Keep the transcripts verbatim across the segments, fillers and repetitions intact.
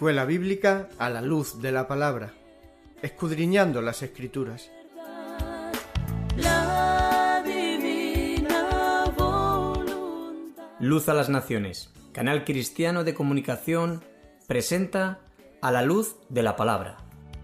Escuela Bíblica a la luz de la palabra, escudriñando las Escrituras. La divina voluntad. Luz a las Naciones, canal cristiano de comunicación, presenta A la luz de la palabra.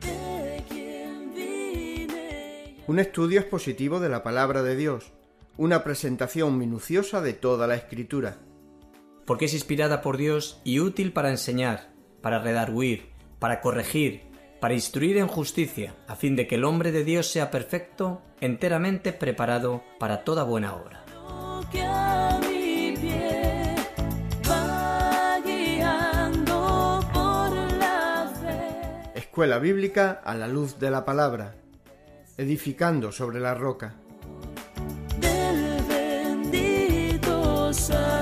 Un estudio expositivo de la palabra de Dios, una presentación minuciosa de toda la Escritura. Porque es inspirada por Dios y útil para enseñar, para redarguir, para corregir, para instruir en justicia, a fin de que el hombre de Dios sea perfecto, enteramente preparado para toda buena obra. Escuela Bíblica a la luz de la palabra, edificando sobre la roca. Del bendito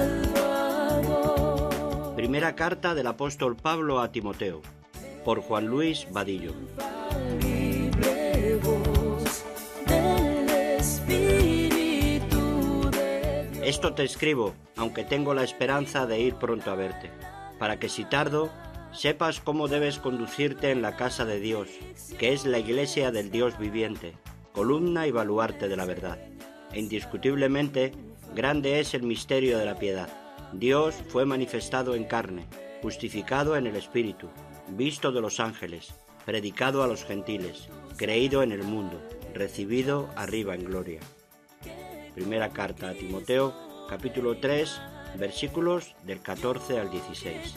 Salvador. Primera carta del apóstol Pablo a Timoteo, por Juan Luis Vadillo. Esto te escribo, aunque tengo la esperanza de ir pronto a verte, para que si tardo, sepas cómo debes conducirte en la casa de Dios, que es la iglesia del Dios viviente, columna y baluarte de la verdad. E indiscutiblemente, grande es el misterio de la piedad. Dios fue manifestado en carne, justificado en el Espíritu, visto de los ángeles, predicado a los gentiles, creído en el mundo, recibido arriba en gloria. Primera carta a Timoteo, capítulo tres, versículos del catorce al dieciséis.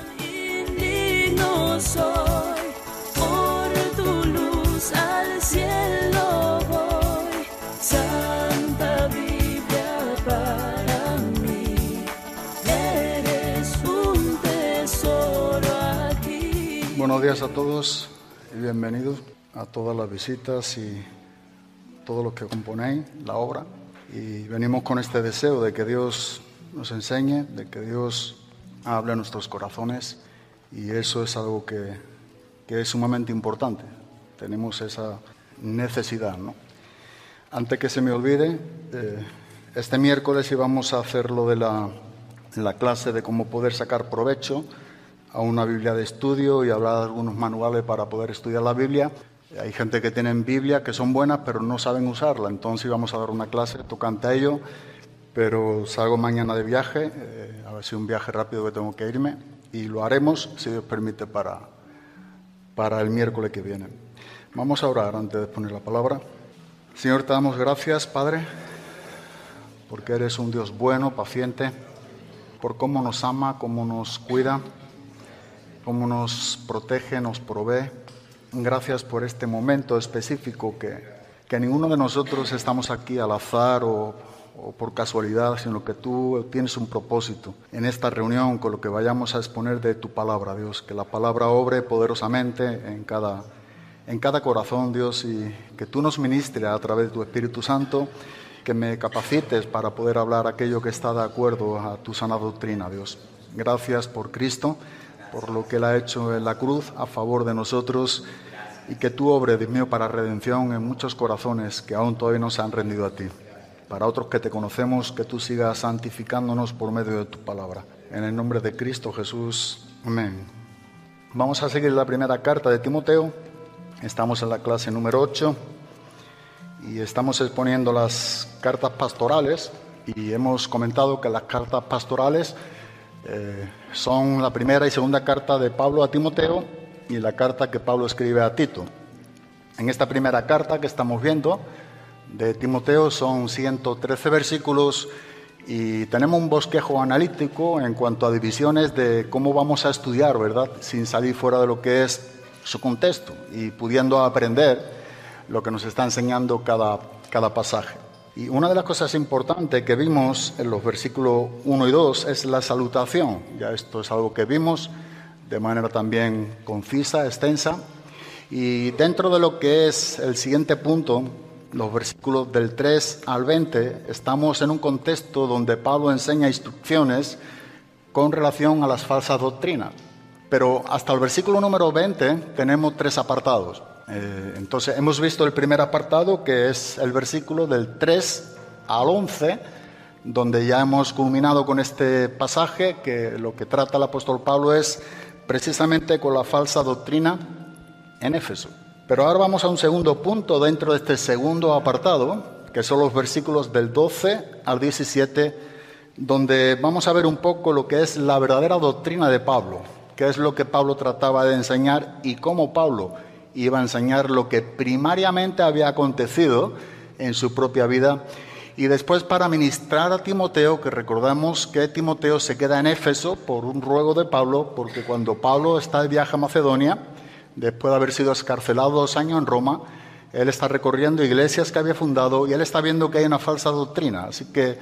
Indigno soy, por tu luz al cielo voy, Santa Biblia para mí, eres un tesoro aquí. Buenos días a todos y bienvenidos a todas las visitas y todo lo que componéis la obra. Y venimos con este deseo de que Dios nos enseñe, de que Dios hable a nuestros corazones, y eso es algo que, que es sumamente importante. Tenemos esa necesidad, ¿no? Antes que se me olvide, eh, este miércoles íbamos a hacer lo de la, la clase de cómo poder sacar provecho a una Biblia de estudio y hablar de algunos manuales para poder estudiar la Biblia. Hay gente que tiene Biblia que son buenas pero no saben usarla, entonces íbamos a dar una clase tocante a ello, pero salgo mañana de viaje, eh, a ver si un viaje rápido que tengo que irme, y lo haremos, si Dios permite, para, para el miércoles que viene. Vamos a orar antes de poner la palabra. Señor, te damos gracias, Padre, porque eres un Dios bueno, paciente, por cómo nos ama, cómo nos cuida, cómo nos protege, nos provee. Gracias por este momento específico que, que ninguno de nosotros estamos aquí al azar o, o por casualidad, sino que tú tienes un propósito en esta reunión con lo que vayamos a exponer de tu palabra, Dios. Que la palabra obre poderosamente en cada, en cada corazón, Dios, y que tú nos ministres a través de tu Espíritu Santo, que me capacites para poder hablar aquello que está de acuerdo a tu sana doctrina, Dios. Gracias por Cristo, por lo que Él ha hecho en la cruz a favor de nosotros, y que tú obres, Dios mío, para redención en muchos corazones que aún todavía no se han rendido a ti. Para otros que te conocemos, que tú sigas santificándonos por medio de tu palabra. En el nombre de Cristo Jesús. Amén. Vamos a seguir la primera carta de Timoteo. Estamos en la clase número ocho y estamos exponiendo las cartas pastorales, y hemos comentado que las cartas pastorales Eh, son la primera y segunda carta de Pablo a Timoteo y la carta que Pablo escribe a Tito. En esta primera carta que estamos viendo de Timoteo son ciento trece versículos y tenemos un bosquejo analítico en cuanto a divisiones de cómo vamos a estudiar, ¿verdad? Sin salir fuera de lo que es su contexto y pudiendo aprender lo que nos está enseñando cada, cada pasaje. Y una de las cosas importantes que vimos en los versículos uno y dos es la salutación. Ya esto es algo que vimos de manera también concisa, extensa. Y dentro de lo que es el siguiente punto, los versículos del tres al veinte, estamos en un contexto donde Pablo enseña instrucciones con relación a las falsas doctrinas. Pero hasta el versículo número veinte tenemos tres apartados. Eh, entonces hemos visto el primer apartado, que es el versículo del tres al once, donde ya hemos culminado con este pasaje, que lo que trata el apóstol Pablo es precisamente con la falsa doctrina en Éfeso. Pero ahora vamos a un segundo punto dentro de este segundo apartado, que son los versículos del doce al diecisiete, donde vamos a ver un poco lo que es la verdadera doctrina de Pablo, qué es lo que Pablo trataba de enseñar y cómo Pablo iba a enseñar lo que primariamente había acontecido en su propia vida. Y después para ministrar a Timoteo, que recordamos que Timoteo se queda en Éfeso por un ruego de Pablo, porque cuando Pablo está de viaje a Macedonia, después de haber sido escarcelado dos años en Roma, él está recorriendo iglesias que había fundado y él está viendo que hay una falsa doctrina. Así que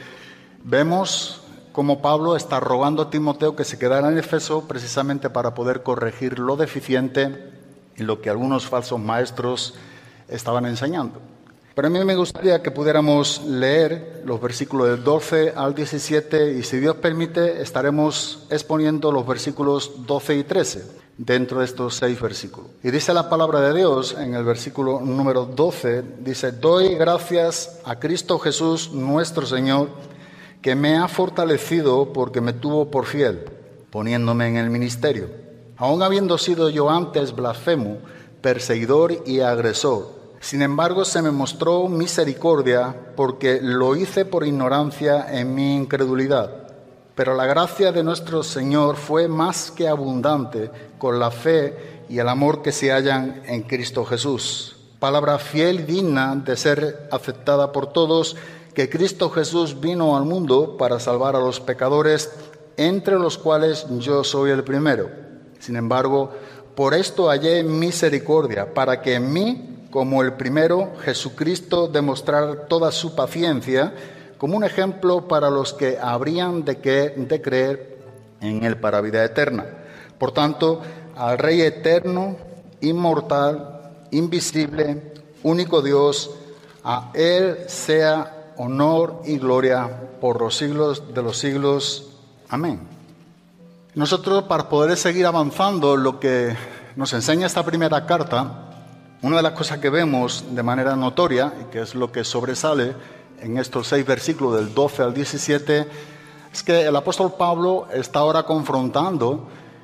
vemos cómo Pablo está rogando a Timoteo que se quedara en Éfeso precisamente para poder corregir lo deficiente en lo que algunos falsos maestros estaban enseñando. Pero a mí me gustaría que pudiéramos leer los versículos del doce al diecisiete y, si Dios permite, estaremos exponiendo los versículos doce y trece dentro de estos seis versículos. Y dice la palabra de Dios en el versículo número doce, dice: doy gracias a Cristo Jesús nuestro Señor, que me ha fortalecido porque me tuvo por fiel, poniéndome en el ministerio, aun habiendo sido yo antes blasfemo, perseguidor y agresor. Sin embargo, se me mostró misericordia porque lo hice por ignorancia en mi incredulidad. Pero la gracia de nuestro Señor fue más que abundante con la fe y el amor que se hallan en Cristo Jesús. Palabra fiel y digna de ser aceptada por todos, que Cristo Jesús vino al mundo para salvar a los pecadores, entre los cuales yo soy el primero. Sin embargo, por esto hallé misericordia, para que en mí, como el primero, Jesucristo demostrara toda su paciencia como un ejemplo para los que habrían de, que, de creer en Él para vida eterna. Por tanto, al Rey eterno, inmortal, invisible, único Dios, a Él sea honor y gloria por los siglos de los siglos. Amén. Nosotros, para poder seguir avanzando lo que nos enseña esta primera carta, una de las cosas que vemos de manera notoria, y que es lo que sobresale en estos seis versículos del doce al diecisiete, es que el apóstol Pablo está ahora confrontando,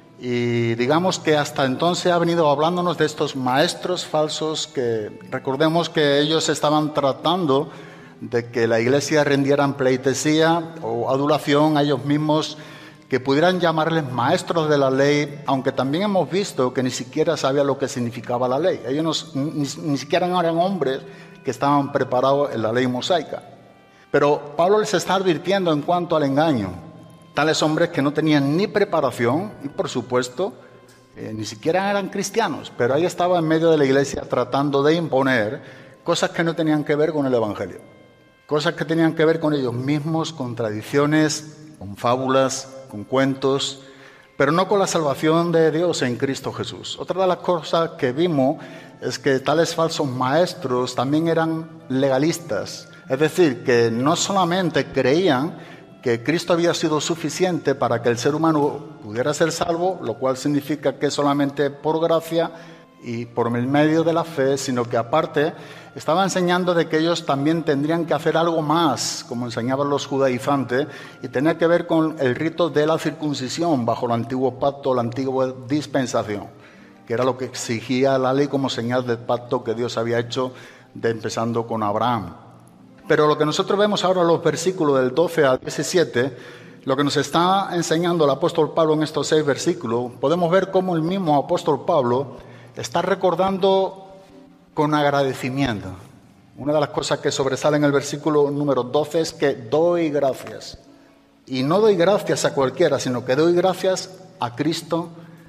y digamos que hasta entonces ha venido hablándonos de estos maestros falsos, que recordemos que ellos estaban tratando de que la iglesia rendieran pleitesía o adulación a ellos mismos, que pudieran llamarles maestros de la ley, aunque también hemos visto que ni siquiera sabían lo que significaba la ley. Ellos no, ni, ni siquiera eran hombres que estaban preparados en la ley mosaica. Pero Pablo les está advirtiendo en cuanto al engaño. Tales hombres que no tenían ni preparación y, por supuesto, eh, ni siquiera eran cristianos, pero ahí estaba en medio de la iglesia tratando de imponer cosas que no tenían que ver con el Evangelio. Cosas que tenían que ver con ellos mismos, con tradiciones, con fábulas, con cuentos, pero no con la salvación de Dios en Cristo Jesús. Otra de las cosas que vimos es que tales falsos maestros también eran legalistas, es decir, que no solamente creían que Cristo había sido suficiente para que el ser humano pudiera ser salvo, lo cual significa que solamente por gracia y por el medio de la fe, sino que aparte estaba enseñando de que ellos también tendrían que hacer algo más, como enseñaban los judaizantes, y tenía que ver con el rito de la circuncisión bajo el antiguo pacto, la antigua dispensación, que era lo que exigía la ley como señal del pacto que Dios había hecho, de, empezando con Abraham. Pero lo que nosotros vemos ahora en los versículos del doce al diecisiete, lo que nos está enseñando el apóstol Pablo en estos seis versículos, podemos ver cómo el mismo apóstol Pablo está recordando con agradecimiento. Una de las cosas que sobresale en el versículo número doce es que doy gracias. Y no doy gracias a cualquiera, sino que doy gracias a Cristo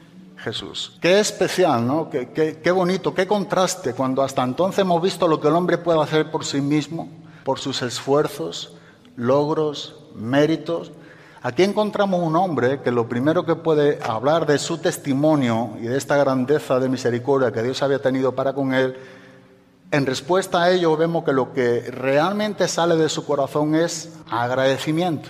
Jesús. Qué especial, ¿no? Qué, qué, qué bonito, qué contraste, cuando hasta entonces hemos visto lo que el hombre puede hacer por sí mismo, por sus esfuerzos, logros, méritos. Aquí encontramos un hombre que lo primero que puede hablar de su testimonio y de esta grandeza de misericordia que Dios había tenido para con él. En respuesta a ello vemos que lo que realmente sale de su corazón es agradecimiento.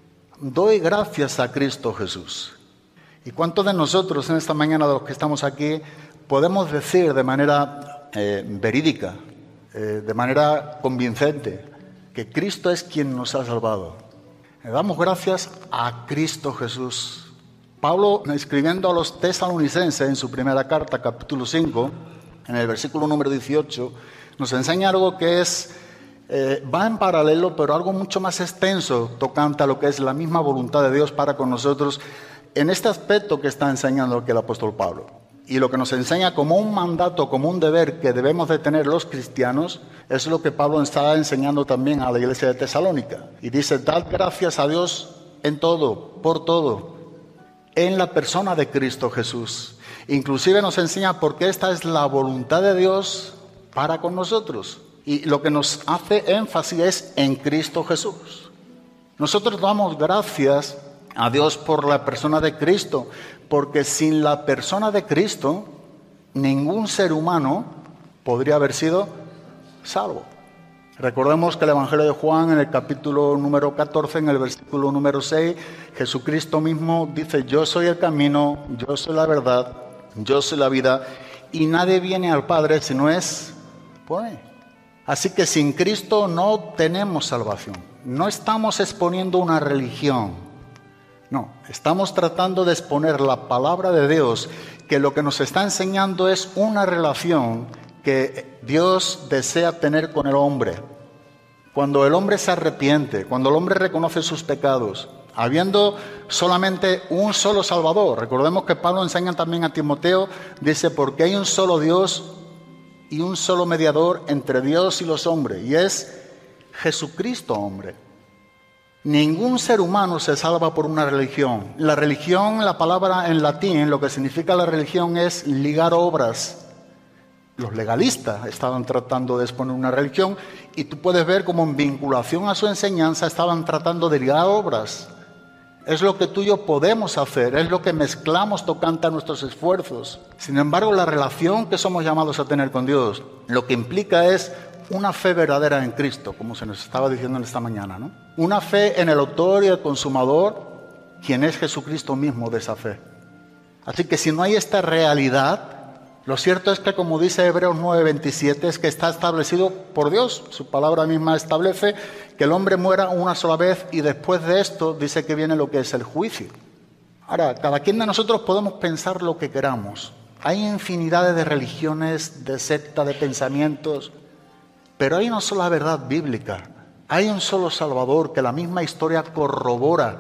Doy gracias a Cristo Jesús. ¿Y cuántos de nosotros en esta mañana, de los que estamos aquí, podemos decir de manera eh, verídica, eh, de manera convincente, que Cristo es quien nos ha salvado? Le damos gracias a Cristo Jesús. Pablo, escribiendo a los tesalonicenses en su primera carta, capítulo cinco, en el versículo número dieciocho, nos enseña algo que es, eh, va en paralelo, pero algo mucho más extenso, tocante a lo que es la misma voluntad de Dios para con nosotros, en este aspecto que está enseñando aquí el apóstol Pablo. Y lo que nos enseña como un mandato, como un deber que debemos de tener los cristianos, es lo que Pablo está enseñando también a la iglesia de Tesalónica. Y dice, dad gracias a Dios en todo, por todo, en la persona de Cristo Jesús. Inclusive nos enseña por qué esta es la voluntad de Dios para con nosotros. Y lo que nos hace énfasis es en Cristo Jesús. Nosotros damos gracias a Dios por la persona de Cristo, porque sin la persona de Cristo, ningún ser humano podría haber sido salvo. Recordemos que el Evangelio de Juan, en el capítulo número catorce, en el versículo número seis, Jesucristo mismo dice, yo soy el camino, yo soy la verdad, yo soy la vida, y nadie viene al Padre si no es por Él. Así que sin Cristo no tenemos salvación. No estamos exponiendo una religión. No, estamos tratando de exponer la palabra de Dios, que lo que nos está enseñando es una relación que Dios desea tener con el hombre. Cuando el hombre se arrepiente, cuando el hombre reconoce sus pecados, habiendo solamente un solo Salvador. Recordemos que Pablo enseña también a Timoteo, dice, porque hay un solo Dios y un solo mediador entre Dios y los hombres, y es Jesucristo, hombre. Ningún ser humano se salva por una religión. La religión, la palabra en latín, lo que significa la religión es ligar obras. Los legalistas estaban tratando de exponer una religión y tú puedes ver cómo en vinculación a su enseñanza estaban tratando de ligar obras. Es lo que tú y yo podemos hacer, es lo que mezclamos tocante a nuestros esfuerzos. Sin embargo, la relación que somos llamados a tener con Dios, lo que implica es una fe verdadera en Cristo, como se nos estaba diciendo en esta mañana, ¿no? Una fe en el autor y el consumador, quien es Jesucristo mismo de esa fe. Así que si no hay esta realidad, lo cierto es que, como dice Hebreos nueve veintisiete, es que está establecido por Dios. Su palabra misma establece que el hombre muera una sola vez y después de esto dice que viene lo que es el juicio. Ahora, cada quien de nosotros podemos pensar lo que queramos. Hay infinidades de religiones, de sectas, de pensamientos, pero hay una sola verdad bíblica. Hay un solo Salvador que la misma historia corrobora.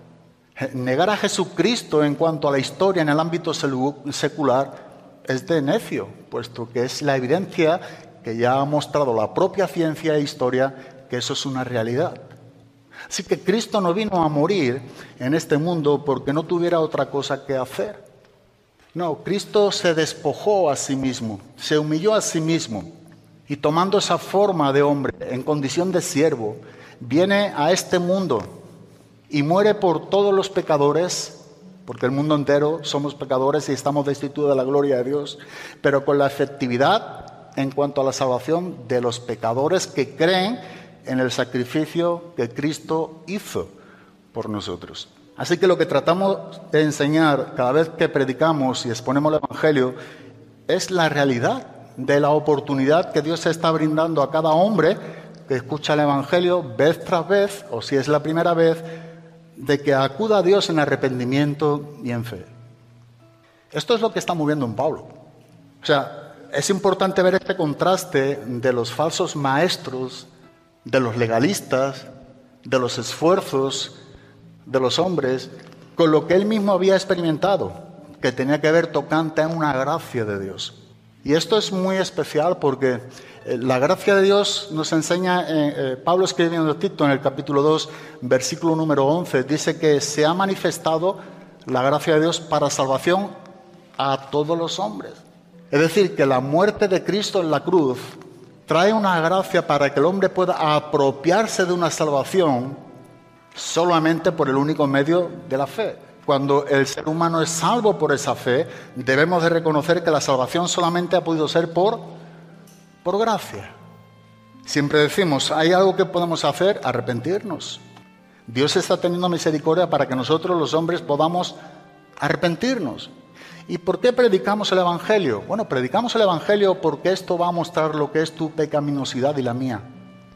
Negar a Jesucristo en cuanto a la historia en el ámbito secular es de necio, puesto que es la evidencia que ya ha mostrado la propia ciencia e historia que eso es una realidad. Así que Cristo no vino a morir en este mundo porque no tuviera otra cosa que hacer. No, Cristo se despojó a sí mismo, se humilló a sí mismo y tomando esa forma de hombre en condición de siervo, viene a este mundo y muere por todos los pecadores, porque el mundo entero somos pecadores y estamos destituidos de la gloria de Dios, pero con la efectividad en cuanto a la salvación de los pecadores que creen en el sacrificio que Cristo hizo por nosotros. Así que lo que tratamos de enseñar cada vez que predicamos y exponemos el Evangelio es la realidad de la oportunidad que Dios está brindando a cada hombre que escucha el Evangelio vez tras vez, o si es la primera vez, de que acuda a Dios en arrepentimiento y en fe. Esto es lo que está moviendo en Pablo. O sea, es importante ver este contraste de los falsos maestros, de los legalistas, de los esfuerzos de los hombres, con lo que él mismo había experimentado, que tenía que ver tocante a una gracia de Dios. Y esto es muy especial porque la gracia de Dios nos enseña, eh, eh, Pablo escribiendo a Tito en el capítulo dos, versículo número once, dice que se ha manifestado la gracia de Dios para salvación a todos los hombres. Es decir, que la muerte de Cristo en la cruz trae una gracia para que el hombre pueda apropiarse de una salvación solamente por el único medio de la fe. Cuando el ser humano es salvo por esa fe, debemos de reconocer que la salvación solamente ha podido ser por, por gracia. Siempre decimos, ¿hay algo que podemos hacer? Arrepentirnos. Dios está teniendo misericordia para que nosotros los hombres podamos arrepentirnos. ¿Y por qué predicamos el Evangelio? Bueno, predicamos el Evangelio porque esto va a mostrar lo que es tu pecaminosidad y la mía.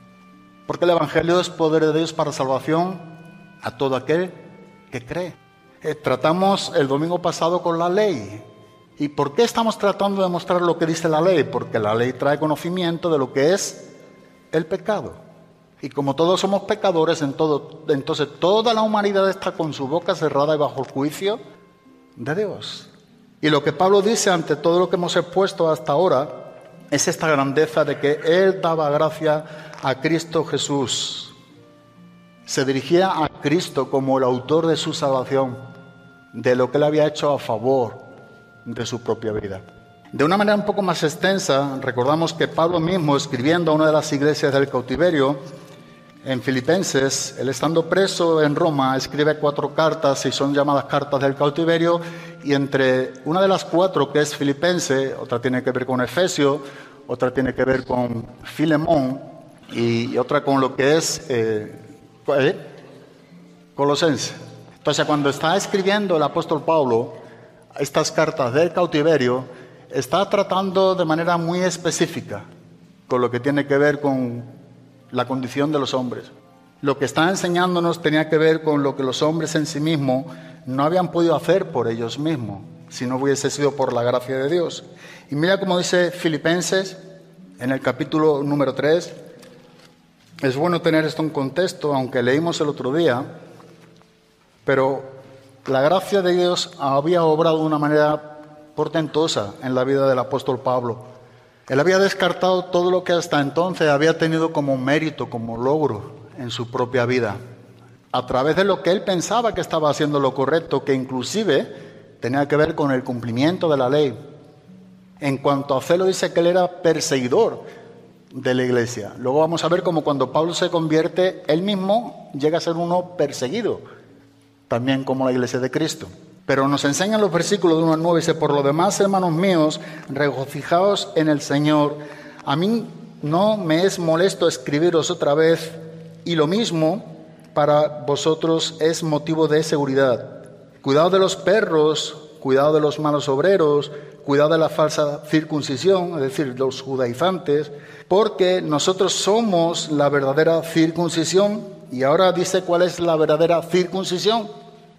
Porque el Evangelio es poder de Dios para salvación a todo aquel que cree. Eh, tratamos el domingo pasado con la ley. ¿Y por qué estamos tratando de mostrar lo que dice la ley? Porque la ley trae conocimiento de lo que es el pecado. Y como todos somos pecadores, en todo, entonces toda la humanidad está con su boca cerrada y bajo el juicio de Dios. Y lo que Pablo dice ante todo lo que hemos expuesto hasta ahora es esta grandeza de que Él daba gracia a Cristo Jesús. Se dirigía a Cristo como el autor de su salvación, de lo que Él había hecho a favor de su propia vida. De una manera un poco más extensa, recordamos que Pablo mismo, escribiendo a una de las iglesias del cautiverio, en Filipenses, él estando preso en Roma, escribe cuatro cartas y son llamadas cartas del cautiverio, y entre una de las cuatro, que es Filipense, otra tiene que ver con Efesio, otra tiene que ver con Filemón y otra con lo que es eh, ¿eh? Colosense. Entonces, cuando está escribiendo el apóstol Pablo estas cartas del cautiverio, está tratando de manera muy específica con lo que tiene que ver con la condición de los hombres. Lo que está enseñándonos tenía que ver con lo que los hombres en sí mismos no habían podido hacer por ellos mismos, si no hubiese sido por la gracia de Dios. Y mira cómo dice Filipenses en el capítulo número tres. Es bueno tener esto en contexto, aunque leímos el otro día, pero la gracia de Dios había obrado de una manera portentosa en la vida del apóstol Pablo. Él había descartado todo lo que hasta entonces había tenido como mérito, como logro en su propia vida, a través de lo que él pensaba que estaba haciendo lo correcto, que inclusive tenía que ver con el cumplimiento de la ley. En cuanto a celo, dice que él era perseguidor de la iglesia. Luego vamos a ver cómo cuando Pablo se convierte, él mismo llega a ser uno perseguido, también como la iglesia de Cristo. Pero nos enseñan los versículos de uno al nueve, dice: por lo demás, hermanos míos, regocijaos en el Señor. A mí no me es molesto escribiros otra vez, y lo mismo para vosotros es motivo de seguridad. Cuidado de los perros, cuidado de los malos obreros, cuidado de la falsa circuncisión, es decir, los judaizantes, porque nosotros somos la verdadera circuncisión. Y ahora dice cuál es la verdadera circuncisión.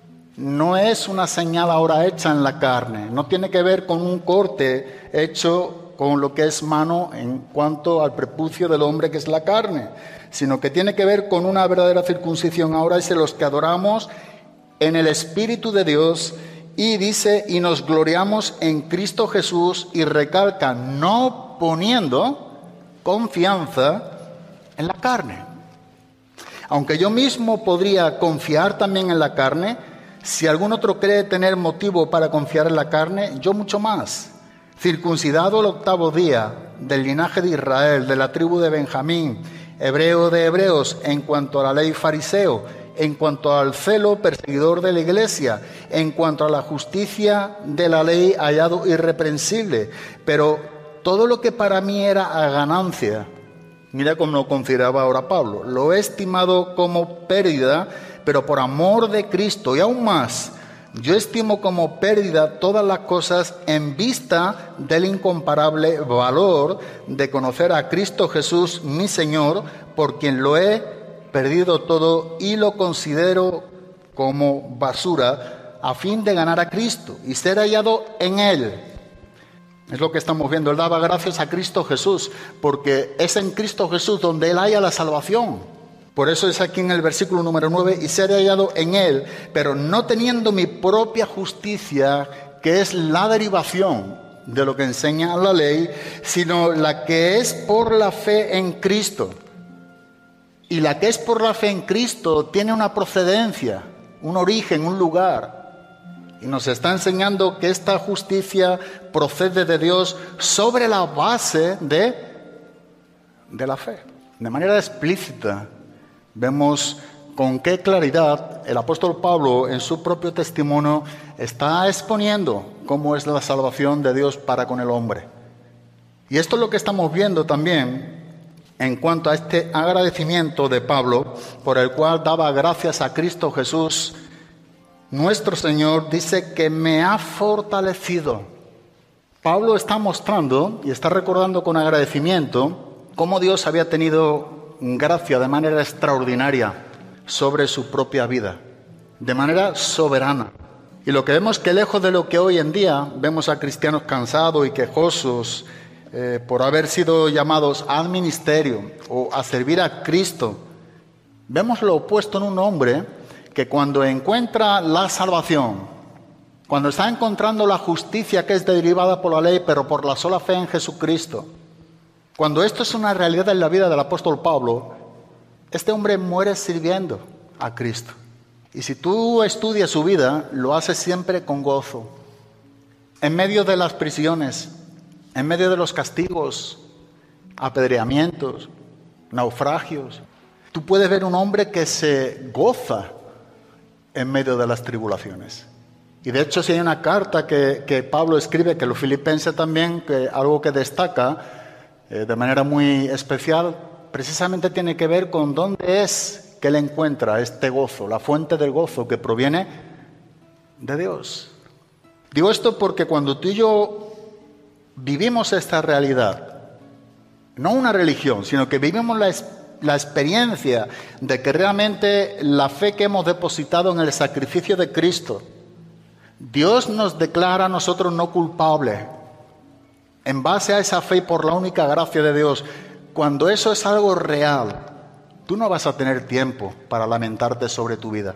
No es una señal ahora hecha en la carne, no tiene que ver con un corte hecho con lo que es mano en cuanto al prepucio del hombre, que es la carne, sino que tiene que ver con una verdadera circuncisión. Ahora dice: los que adoramos en el Espíritu de Dios, y dice: y nos gloriamos en Cristo Jesús, y recalca: no poniendo confianza en la carne. Aunque yo mismo podría confiar también en la carne, si algún otro cree tener motivo para confiar en la carne, yo mucho más. Circuncidado el octavo día, del linaje de Israel, de la tribu de Benjamín, hebreo de hebreos, en cuanto a la ley fariseo, en cuanto al celo perseguidor de la iglesia, en cuanto a la justicia de la ley hallado irreprensible. Pero todo lo que para mí era a ganancia, mira cómo lo consideraba ahora Pablo, lo he estimado como pérdida, pero por amor de Cristo. Y aún más, yo estimo como pérdida todas las cosas en vista del incomparable valor de conocer a Cristo Jesús, mi Señor, por quien lo he perdido todo y lo considero como basura, a fin de ganar a Cristo y ser hallado en Él. Es lo que estamos viendo. Él daba gracias a Cristo Jesús, porque es en Cristo Jesús donde Él halla la salvación. Por eso es aquí en el versículo número nueve: y ser hallado en Él, pero no teniendo mi propia justicia, que es la derivación de lo que enseña la ley, sino la que es por la fe en Cristo. Y la que es por la fe en Cristo tiene una procedencia, un origen, un lugar. Y nos está enseñando que esta justicia procede de Dios sobre la base de, de la fe. De manera explícita vemos con qué claridad el apóstol Pablo en su propio testimonio está exponiendo cómo es la salvación de Dios para con el hombre. Y esto es lo que estamos viendo también en cuanto a este agradecimiento de Pablo, por el cual daba gracias a Cristo Jesús, nuestro Señor. Dice que me ha fortalecido. Pablo está mostrando y está recordando con agradecimiento cómo Dios había tenido gracia de manera extraordinaria sobre su propia vida, de manera soberana. Y lo que vemos es que lejos de lo que hoy en día vemos a cristianos cansados y quejosos eh, por haber sido llamados al ministerio o a servir a Cristo, vemos lo opuesto en un hombre que cuando encuentra la salvación, cuando está encontrando la justicia que es derivada por la ley, pero por la sola fe en Jesucristo, cuando esto es una realidad en la vida del apóstol Pablo, este hombre muere sirviendo a Cristo. Y si tú estudias su vida, lo hace siempre con gozo. En medio de las prisiones, en medio de los castigos, apedreamientos, naufragios, tú puedes ver un hombre que se goza en medio de las tribulaciones. Y de hecho, si hay una carta que, que Pablo escribe, que los filipenses también, que algo que destaca eh, de manera muy especial, precisamente tiene que ver con dónde es que él encuentra este gozo, la fuente del gozo que proviene de Dios. Digo esto porque cuando tú y yo vivimos esta realidad, no una religión, sino que vivimos la, la experiencia de que realmente la fe que hemos depositado en el sacrificio de Cristo, Dios nos declara a nosotros no culpables. En base a esa fe y por la única gracia de Dios, cuando eso es algo real, tú no vas a tener tiempo para lamentarte sobre tu vida.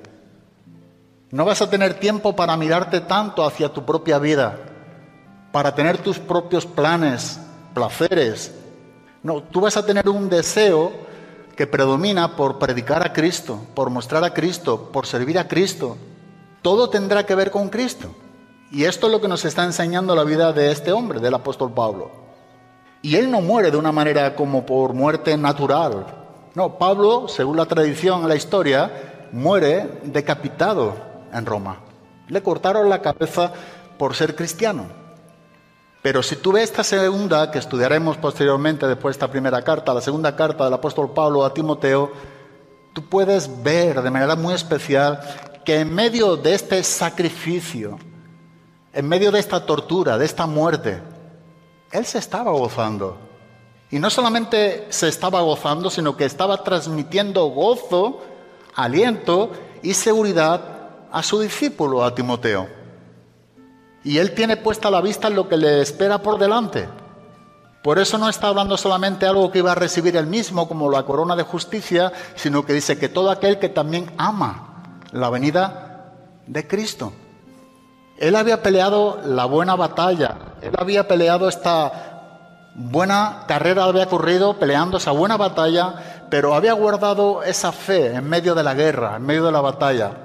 No vas a tener tiempo para mirarte tanto hacia tu propia vida, para tener tus propios planes, placeres. No, tú vas a tener un deseo que predomina por predicar a Cristo, por mostrar a Cristo, por servir a Cristo. Todo tendrá que ver con Cristo. Y esto es lo que nos está enseñando la vida de este hombre, del apóstol Pablo. Y él no muere de una manera como por muerte natural. No, Pablo, según la tradición en la historia, muere decapitado en Roma. Le cortaron la cabeza por ser cristiano. Pero si tú ves esta segunda, que estudiaremos posteriormente después de esta primera carta, la segunda carta del apóstol Pablo a Timoteo, tú puedes ver de manera muy especial que en medio de este sacrificio, en medio de esta tortura, de esta muerte, él se estaba gozando. Y no solamente se estaba gozando, sino que estaba transmitiendo gozo, aliento y seguridad a su discípulo, a Timoteo. Y él tiene puesta la vista en lo que le espera por delante. Por eso no está hablando solamente de algo que iba a recibir él mismo, como la corona de justicia, sino que dice que todo aquel que también ama la venida de Cristo. Él había peleado la buena batalla, él había peleado esta buena carrera, había corrido peleando esa buena batalla, pero había guardado esa fe en medio de la guerra, en medio de la batalla.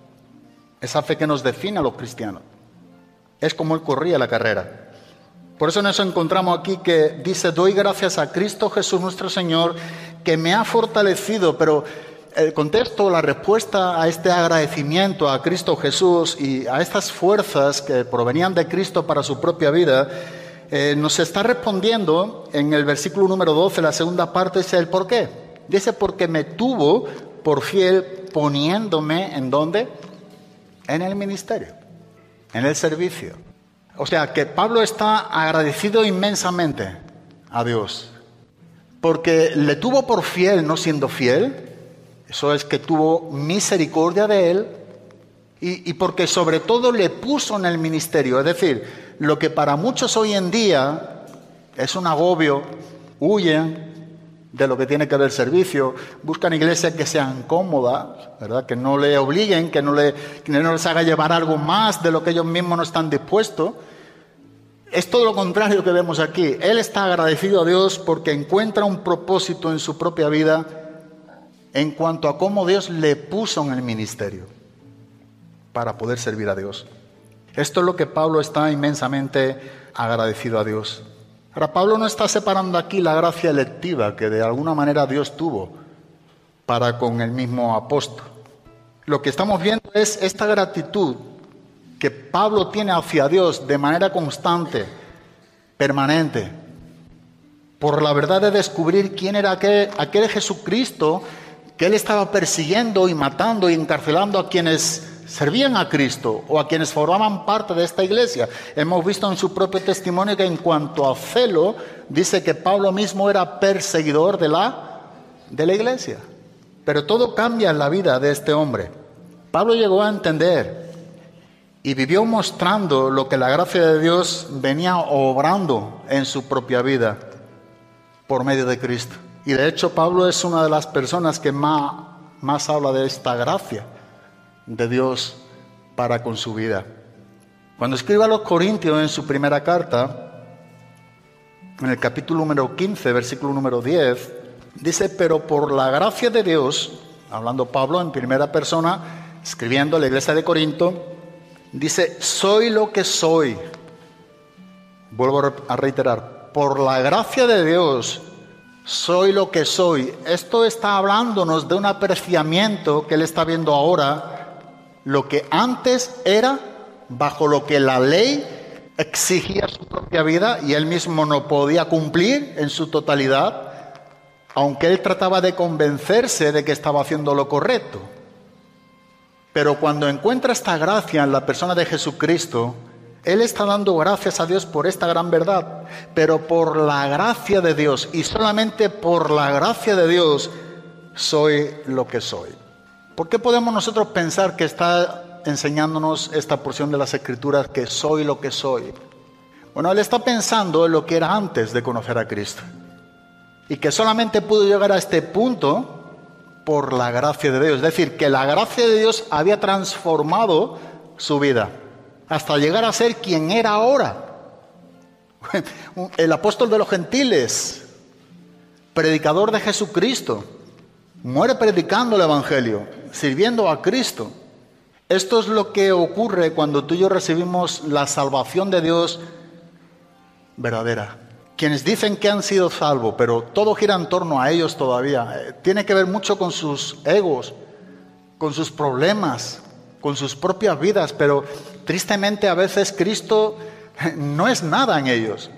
Esa fe que nos define a los cristianos. Es como él corría la carrera. Por eso nos encontramos aquí que dice: doy gracias a Cristo Jesús nuestro Señor, que me ha fortalecido. Pero el contexto, la respuesta a este agradecimiento a Cristo Jesús y a estas fuerzas que provenían de Cristo para su propia vida, eh, nos está respondiendo en el versículo número doce, la segunda parte, dice el por qué. Dice: porque me tuvo por fiel poniéndome, ¿en dónde? En el ministerio, en el servicio. O sea, que Pablo está agradecido inmensamente a Dios, porque le tuvo por fiel no siendo fiel. Eso es que tuvo misericordia de él, y, y porque sobre todo le puso en el ministerio. Es decir, lo que para muchos hoy en día es un agobio, huyen de lo que tiene que ver servicio, buscan iglesias que sean cómodas, ¿verdad? Que no le obliguen, que no, le, que no les haga llevar algo más de lo que ellos mismos no están dispuestos. Es todo lo contrario que vemos aquí. Él está agradecido a Dios porque encuentra un propósito en su propia vida en cuanto a cómo Dios le puso en el ministerio para poder servir a Dios. Esto es lo que Pablo está inmensamente agradecido a Dios. Ahora, Pablo no está separando aquí la gracia electiva que de alguna manera Dios tuvo para con el mismo apóstol. Lo que estamos viendo es esta gratitud que Pablo tiene hacia Dios de manera constante, permanente, por la verdad de descubrir quién era aquel, aquel Jesucristo que él estaba persiguiendo y matando y encarcelando a quienes servían a Cristo o a quienes formaban parte de esta iglesia. Hemos visto en su propio testimonio que en cuanto a celo, dice que Pablo mismo era perseguidor de la, de la iglesia. Pero todo cambia en la vida de este hombre. Pablo llegó a entender y vivió mostrando lo que la gracia de Dios venía obrando en su propia vida por medio de Cristo. Y de hecho Pablo es una de las personas que más, más habla de esta gracia de Dios para con su vida. Cuando escribe a los Corintios en su primera carta, en el capítulo número quince, versículo número diez, dice: pero por la gracia de Dios, hablando Pablo en primera persona, escribiendo a la iglesia de Corinto, dice: soy lo que soy. Vuelvo a reiterar, por la gracia de Dios, soy lo que soy. Esto está hablándonos de un apreciamiento que él está viendo ahora, lo que antes era bajo lo que la ley exigía su propia vida y él mismo no podía cumplir en su totalidad, aunque él trataba de convencerse de que estaba haciendo lo correcto. Pero cuando encuentra esta gracia en la persona de Jesucristo, él está dando gracias a Dios por esta gran verdad. Pero por la gracia de Dios, y solamente por la gracia de Dios, soy lo que soy. ¿Por qué podemos nosotros pensar que está enseñándonos esta porción de las Escrituras, que soy lo que soy? Bueno, él está pensando en lo que era antes de conocer a Cristo, y que solamente pudo llegar a este punto por la gracia de Dios. Es decir, que la gracia de Dios había transformado su vida hasta llegar a ser quien era ahora. El apóstol de los gentiles, predicador de Jesucristo, muere predicando el evangelio, sirviendo a Cristo. Esto es lo que ocurre cuando tú y yo recibimos la salvación de Dios verdadera. Quienes dicen que han sido salvos, pero todo gira en torno a ellos todavía. Tiene que ver mucho con sus egos, con sus problemas, con sus propias vidas, pero tristemente a veces Cristo no es nada en ellos.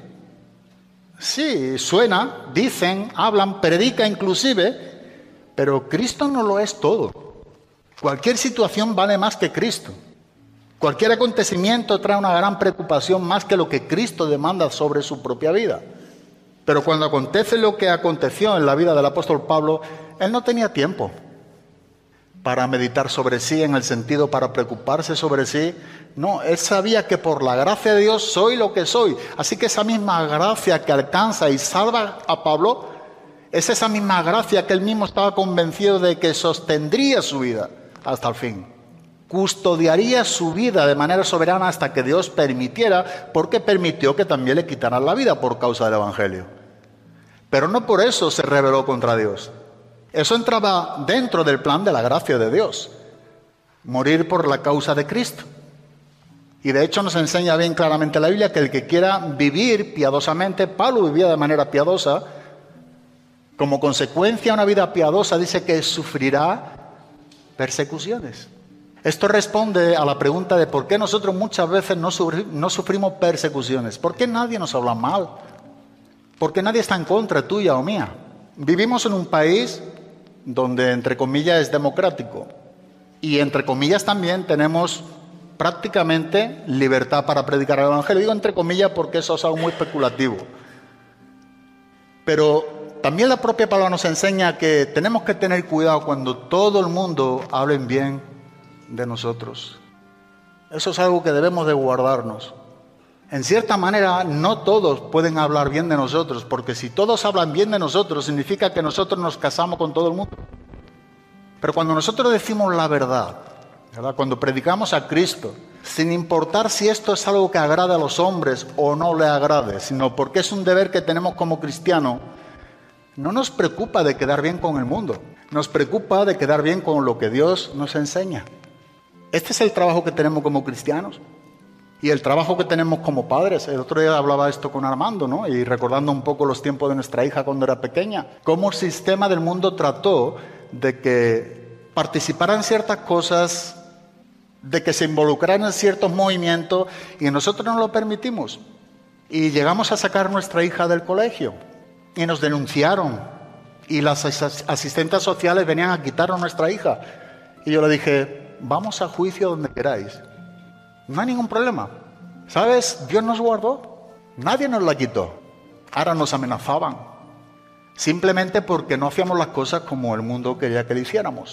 Sí, suena, dicen, hablan, predica inclusive, pero Cristo no lo es todo. Cualquier situación vale más que Cristo. Cualquier acontecimiento trae una gran preocupación más que lo que Cristo demanda sobre su propia vida. Pero cuando acontece lo que aconteció en la vida del apóstol Pablo, él no tenía tiempo para meditar sobre sí, en el sentido para preocuparse sobre sí. No, él sabía que por la gracia de Dios soy lo que soy. Así que esa misma gracia que alcanza y salva a Pablo, es esa misma gracia que él mismo estaba convencido de que sostendría su vida hasta el fin. Custodiaría su vida de manera soberana hasta que Dios permitiera, porque permitió que también le quitaran la vida por causa del evangelio. Pero no por eso se rebeló contra Dios. Eso entraba dentro del plan de la gracia de Dios, morir por la causa de Cristo. Y de hecho nos enseña bien claramente la Biblia que el que quiera vivir piadosamente, Pablo vivía de manera piadosa, como consecuencia de una vida piadosa dice que sufrirá persecuciones. Esto responde a la pregunta de por qué nosotros muchas veces no, sufri- no sufrimos persecuciones. ¿Por qué nadie nos habla mal? ¿Por qué nadie está en contra tuya o mía? Vivimos en un país donde entre comillas es democrático y entre comillas también tenemos prácticamente libertad para predicar el evangelio. Digo entre comillas porque eso es algo muy especulativo. Pero también la propia palabra nos enseña que tenemos que tener cuidado cuando todo el mundo hable bien de nosotros. Eso es algo que debemos de guardarnos. En cierta manera, no todos pueden hablar bien de nosotros, porque si todos hablan bien de nosotros, significa que nosotros nos casamos con todo el mundo. Pero cuando nosotros decimos la verdad, ¿verdad? Cuando predicamos a Cristo, sin importar si esto es algo que agrada a los hombres o no le agrade, sino porque es un deber que tenemos como cristianos, no nos preocupa de quedar bien con el mundo, nos preocupa de quedar bien con lo que Dios nos enseña. Este es el trabajo que tenemos como cristianos y el trabajo que tenemos como padres. El otro día hablaba esto con Armando, ¿no? Y recordando un poco los tiempos de nuestra hija cuando era pequeña, cómo el sistema del mundo trató de que participara en ciertas cosas, de que se involucraran en ciertos movimientos y nosotros no lo permitimos. Y llegamos a sacar a nuestra hija del colegio y nos denunciaron y las asistentes sociales venían a quitar a nuestra hija. Y yo le dije, vamos a juicio donde queráis. No hay ningún problema. ¿Sabes? Dios nos guardó. Nadie nos la quitó. Ahora nos amenazaban. Simplemente porque no hacíamos las cosas como el mundo quería que le hiciéramos.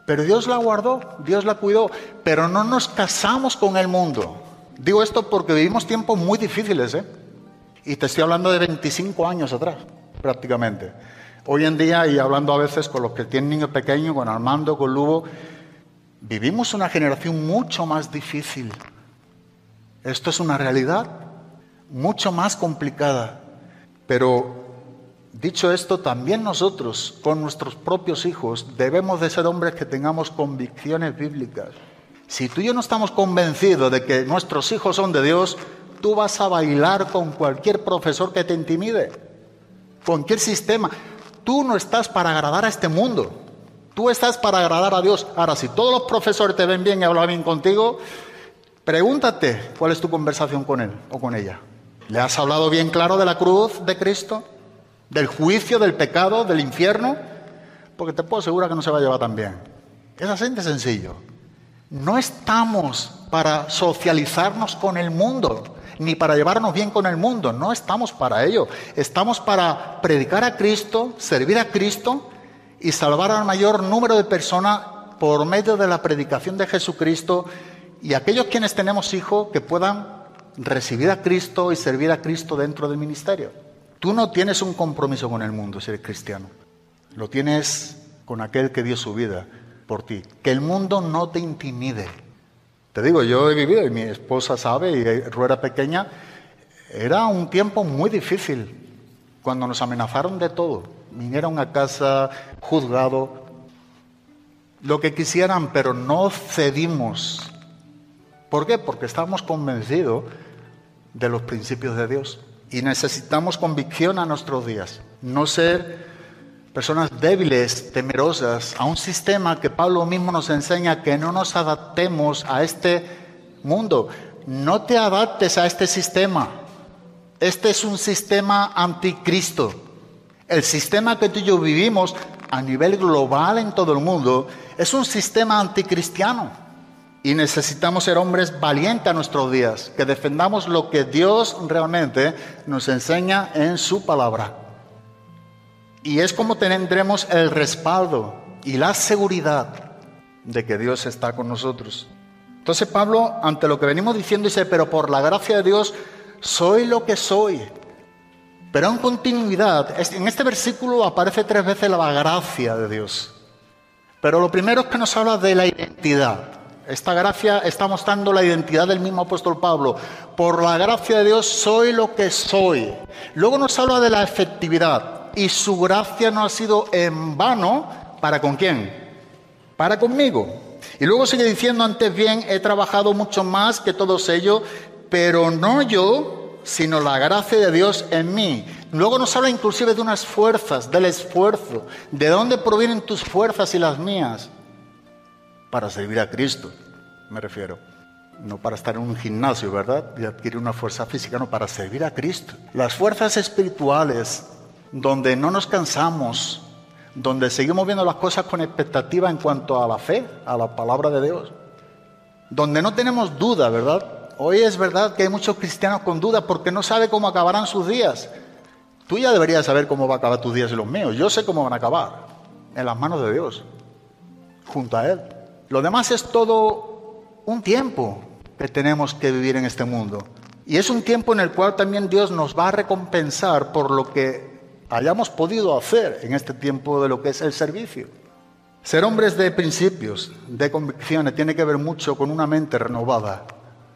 Pero Dios la guardó, Dios la cuidó, pero no nos casamos con el mundo. Digo esto porque vivimos tiempos muy difíciles, ¿eh? Y te estoy hablando de veinticinco años atrás, prácticamente. Hoy en día, y hablando a veces con los que tienen niños pequeños, con Armando, con Lugo, vivimos una generación mucho más difícil. Esto es una realidad mucho más complicada. Pero dicho esto, también nosotros, con nuestros propios hijos, debemos de ser hombres que tengamos convicciones bíblicas. Si tú y yo no estamos convencidos de que nuestros hijos son de Dios, tú vas a bailar con cualquier profesor que te intimide, cualquier sistema. Tú no estás para agradar a este mundo, tú estás para agradar a Dios. Ahora, si todos los profesores te ven bien y hablan bien contigo, pregúntate cuál es tu conversación con él o con ella. ¿Le has hablado bien claro de la cruz de Cristo? ¿Del juicio, del pecado, del infierno? Porque te puedo asegurar que no se va a llevar tan bien. Es así de sencillo. No estamos para socializarnos con el mundo, ni para llevarnos bien con el mundo. No estamos para ello. Estamos para predicar a Cristo, servir a Cristo y salvar al mayor número de personas por medio de la predicación de Jesucristo, y aquellos quienes tenemos hijos que puedan recibir a Cristo y servir a Cristo dentro del ministerio. Tú no tienes un compromiso con el mundo si eres cristiano. Lo tienes con aquel que dio su vida por ti. Que el mundo no te intimide. Te digo, yo he vivido, y mi esposa sabe, y Ru era pequeña, era un tiempo muy difícil, cuando nos amenazaron de todo. Vinieron a casa, juzgado, lo que quisieran, pero no cedimos. ¿Por qué? Porque estamos convencidos de los principios de Dios. Y necesitamos convicción a nuestros días. No ser personas débiles, temerosas, a un sistema que Pablo mismo nos enseña que no nos adaptemos a este mundo. No te adaptes a este sistema. Este es un sistema anticristo. El sistema que tú y yo vivimos a nivel global en todo el mundo es un sistema anticristiano. Y necesitamos ser hombres valientes a nuestros días, que defendamos lo que Dios realmente nos enseña en su palabra. Y es como tendremos el respaldo y la seguridad de que Dios está con nosotros. Entonces Pablo, ante lo que venimos diciendo, dice, pero por la gracia de Dios soy lo que soy. Pero en continuidad, en este versículo aparece tres veces la gracia de Dios. Pero lo primero es que nos habla de la identidad. Esta gracia está mostrando la identidad del mismo apóstol Pablo. Por la gracia de Dios soy lo que soy. Luego nos habla de la efectividad. Y su gracia no ha sido en vano. ¿Para con quién? Para conmigo. Y luego sigue diciendo, antes bien he trabajado mucho más que todos ellos, pero no yo, sino la gracia de Dios en mí. Luego nos habla inclusive de unas fuerzas, del esfuerzo. ¿De dónde provienen tus fuerzas y las mías? Para servir a Cristo, me refiero. No para estar en un gimnasio, ¿verdad? Y adquirir una fuerza física, no, para servir a Cristo. Las fuerzas espirituales, donde no nos cansamos, donde seguimos viendo las cosas con expectativa en cuanto a la fe, a la palabra de Dios. Donde no tenemos duda, ¿verdad? Hoy es verdad que hay muchos cristianos con duda porque no saben cómo acabarán sus días. Tú ya deberías saber cómo va a acabar tus días y los míos. Yo sé cómo van a acabar. En las manos de Dios. Junto a Él. Lo demás es todo un tiempo que tenemos que vivir en este mundo. Y es un tiempo en el cual también Dios nos va a recompensar por lo que hayamos podido hacer en este tiempo de lo que es el servicio. Ser hombres de principios, de convicciones, tiene que ver mucho con una mente renovada.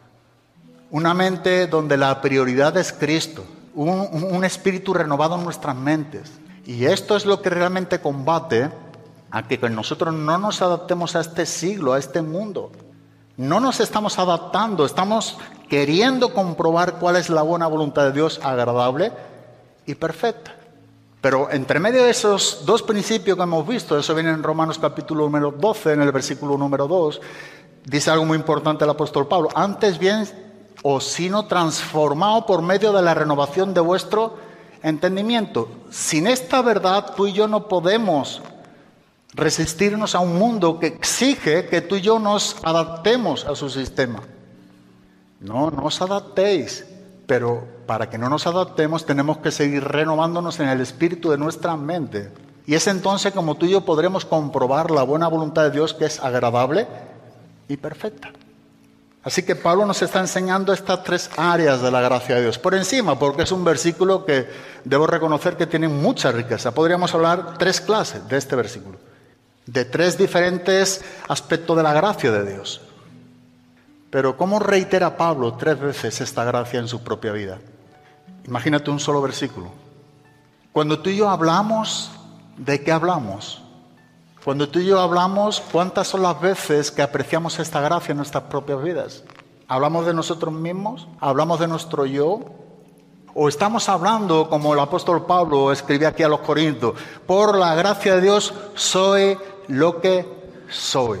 Una mente donde la prioridad es Cristo. Un, un espíritu renovado en nuestras mentes. Y esto es lo que realmente combate a que nosotros no nos adaptemos a este siglo, a este mundo. No nos estamos adaptando, estamos queriendo comprobar cuál es la buena voluntad de Dios, agradable y perfecta. Pero entre medio de esos dos principios que hemos visto, eso viene en Romanos capítulo número doce, en el versículo número dos, dice algo muy importante el apóstol Pablo. Antes bien, os sino transformado por medio de la renovación de vuestro entendimiento. Sin esta verdad, tú y yo no podemos resistirnos a un mundo que exige que tú y yo nos adaptemos a su sistema. No, no os adaptéis, pero para que no nos adaptemos tenemos que seguir renovándonos en el espíritu de nuestra mente Y es entonces como tú y yo podremos comprobar la buena voluntad de Dios, que es agradable y perfecta. Así que Pablo nos está enseñando estas tres áreas de la gracia de Dios. Por encima, porque es un versículo que debo reconocer que tiene mucha riqueza. Podríamos hablar tres clases de este versículo, de tres diferentes aspectos de la gracia de Dios. Pero ¿cómo reitera Pablo tres veces esta gracia en su propia vida? Imagínate un solo versículo. Cuando tú y yo hablamos, ¿de qué hablamos? Cuando tú y yo hablamos, ¿cuántas son las veces que apreciamos esta gracia en nuestras propias vidas? ¿Hablamos de nosotros mismos? ¿Hablamos de nuestro yo? ¿O estamos hablando, como el apóstol Pablo escribía aquí a los Corintios, por la gracia de Dios soy lo que soy?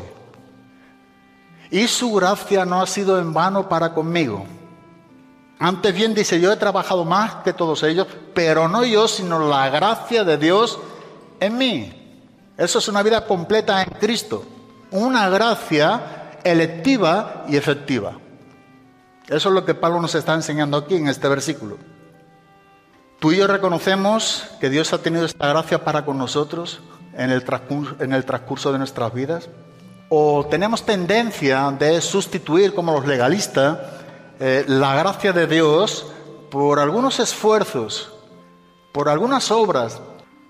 Y su gracia no ha sido en vano para conmigo. Antes bien dice, yo he trabajado más que todos ellos, pero no yo, sino la gracia de Dios en mí. Eso es una vida completa en Cristo. Una gracia electiva y efectiva. Eso es lo que Pablo nos está enseñando aquí en este versículo. Tú y yo reconocemos que Dios ha tenido esta gracia para con nosotros en el transcurso, en el transcurso de nuestras vidas. O tenemos tendencia de sustituir, como los legalistas, eh, la gracia de Dios por algunos esfuerzos, por algunas obras.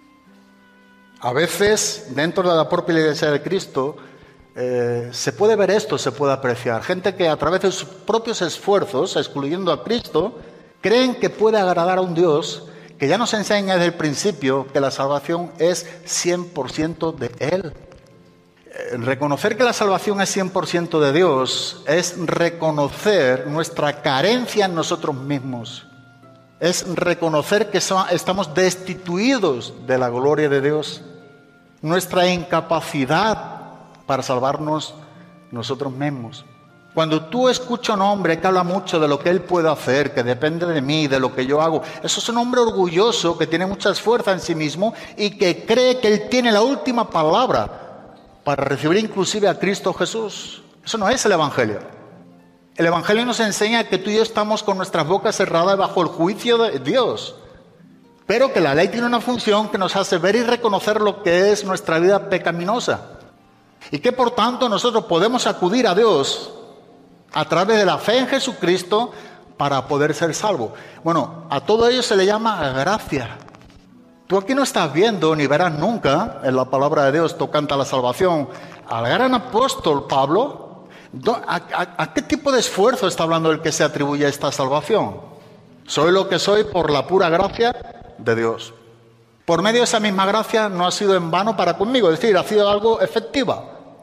A veces, dentro de la propia Iglesia de Cristo, eh, se puede ver esto, se puede apreciar. Gente que a través de sus propios esfuerzos, excluyendo a Cristo, creen que puede agradar a un Dios que ya nos enseña desde el principio que la salvación es cien por ciento de Él. Eh, reconocer que la salvación es cien por ciento de Dios es reconocer nuestra carencia en nosotros mismos. Es reconocer que so- estamos destituidos de la gloria de Dios. Nuestra incapacidad para salvarnos nosotros mismos. Cuando tú escuchas a un hombre que habla mucho de lo que él puede hacer, que depende de mí, de lo que yo hago, eso es un hombre orgulloso que tiene mucha fuerza en sí mismo y que cree que él tiene la última palabra para recibir inclusive a Cristo Jesús. Eso no es el Evangelio. El Evangelio nos enseña que tú y yo estamos con nuestras bocas cerradas bajo el juicio de Dios. Pero que la ley tiene una función que nos hace ver y reconocer lo que es nuestra vida pecaminosa. Y que por tanto nosotros podemos acudir a Dios a través de la fe en Jesucristo para poder ser salvos. Bueno, a todo ello se le llama gracia. Tú aquí no estás viendo ni verás nunca en la palabra de Dios tocante a la salvación al gran apóstol Pablo. ¿A, a, ¿A qué tipo de esfuerzo está hablando el que se atribuye a esta salvación? Soy lo que soy por la pura gracia de Dios. Por medio de esa misma gracia no ha sido en vano para conmigo, es decir, ha sido algo efectiva.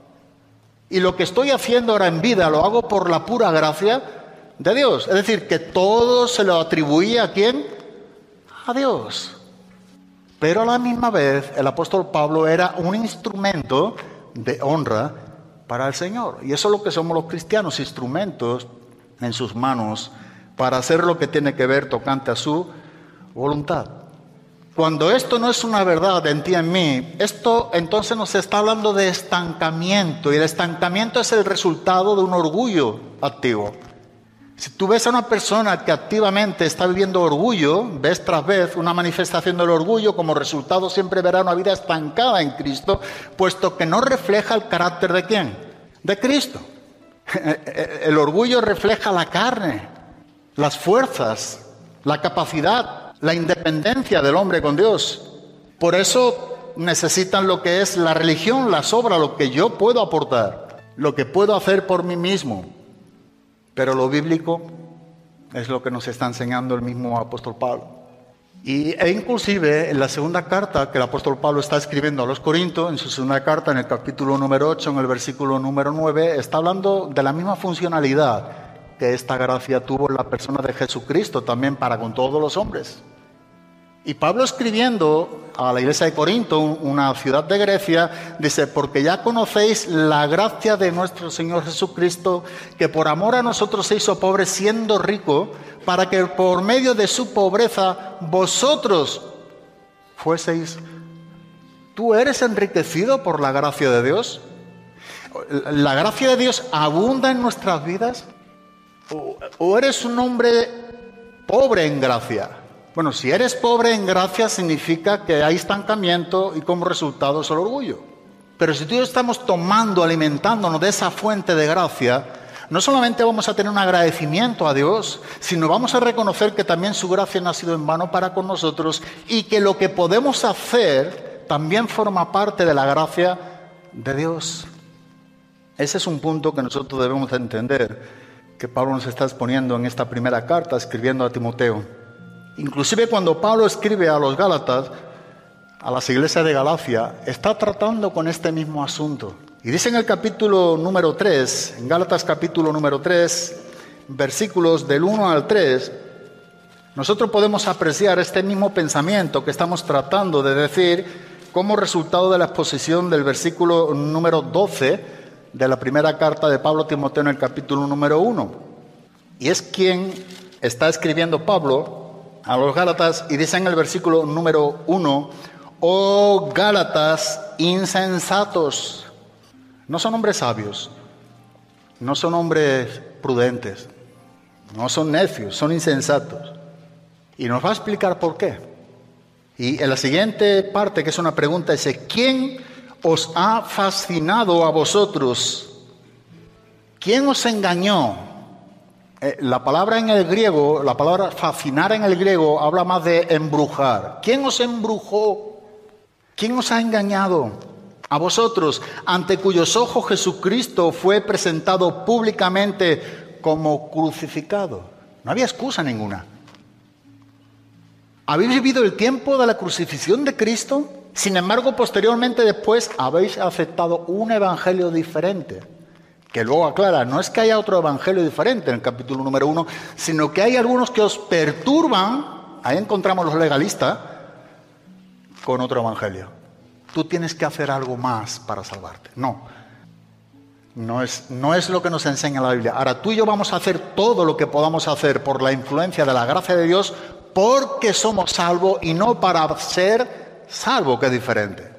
Y lo que estoy haciendo ahora en vida lo hago por la pura gracia de Dios. Es decir, que todo se lo atribuye ¿a quién? A Dios. Pero a la misma vez el apóstol Pablo era un instrumento de honra para el Señor. Y eso es lo que somos los cristianos, instrumentos en sus manos para hacer lo que tiene que ver tocante a su voluntad. Cuando esto no es una verdad en ti y en mí, esto entonces nos está hablando de estancamiento, y el estancamiento es el resultado de un orgullo activo. Si tú ves a una persona que activamente está viviendo orgullo, vez tras vez una manifestación del orgullo, como resultado siempre verá una vida estancada en Cristo, puesto que no refleja el carácter de ¿quién? De Cristo. El orgullo refleja la carne, las fuerzas, la capacidad, la independencia del hombre con Dios. Por eso necesitan lo que es la religión, las obras, lo que yo puedo aportar, lo que puedo hacer por mí mismo. Pero lo bíblico es lo que nos está enseñando el mismo apóstol Pablo. Y, e inclusive en la segunda carta que el apóstol Pablo está escribiendo a los Corintios, en su segunda carta, en el capítulo número ocho, en el versículo número nueve, está hablando de la misma funcionalidad que esta gracia tuvo en la persona de Jesucristo también para con todos los hombres. Y Pablo, escribiendo a la iglesia de Corinto, una ciudad de Grecia, dice: porque ya conocéis la gracia de nuestro Señor Jesucristo, que por amor a nosotros se hizo pobre siendo rico, para que por medio de su pobreza vosotros fueseis. ¿Tú eres enriquecido por la gracia de Dios? ¿La gracia de Dios abunda en nuestras vidas? ¿O, o eres un hombre pobre en gracia? Bueno, si eres pobre en gracia significa que hay estancamiento y como resultado es el orgullo. Pero si tú y yo estamos tomando, alimentándonos de esa fuente de gracia, no solamente vamos a tener un agradecimiento a Dios, sino vamos a reconocer que también su gracia no ha sido en vano para con nosotros y que lo que podemos hacer también forma parte de la gracia de Dios. Ese es un punto que nosotros debemos entender, que Pablo nos está exponiendo en esta primera carta, escribiendo a Timoteo. Inclusive cuando Pablo escribe a los Gálatas, a las iglesias de Galacia, está tratando con este mismo asunto. Y dice en el capítulo número tres, en Gálatas capítulo número tres, versículos del uno al tres, nosotros podemos apreciar este mismo pensamiento que estamos tratando de decir como resultado de la exposición del versículo número doce de la primera carta de Pablo a Timoteo en el capítulo número uno. Y es quien está escribiendo Pablo a los Gálatas y dice en el versículo número uno: oh Gálatas insensatos. No son hombres sabios, no son hombres prudentes, no son necios, son insensatos. Y nos va a explicar por qué. Y en la siguiente parte, que es una pregunta, dice: ¿quién os ha fascinado a vosotros? ¿Quién os engañó? Eh, la palabra en el griego, la palabra fascinar en el griego habla más de embrujar. ¿Quién os embrujó? ¿Quién os ha engañado? A vosotros, ante cuyos ojos Jesucristo fue presentado públicamente como crucificado. No había excusa ninguna. ¿Habéis vivido el tiempo de la crucifixión de Cristo? Sin embargo, posteriormente después habéis aceptado un evangelio diferente, que luego aclara, no es que haya otro evangelio diferente en el capítulo número uno, sino que hay algunos que os perturban, ahí encontramos los legalistas, con otro evangelio. Tú tienes que hacer algo más para salvarte. No, no es, no es lo que nos enseña la Biblia. Ahora tú y yo vamos a hacer todo lo que podamos hacer por la influencia de la gracia de Dios, porque somos salvos y no para ser salvos, que es diferente,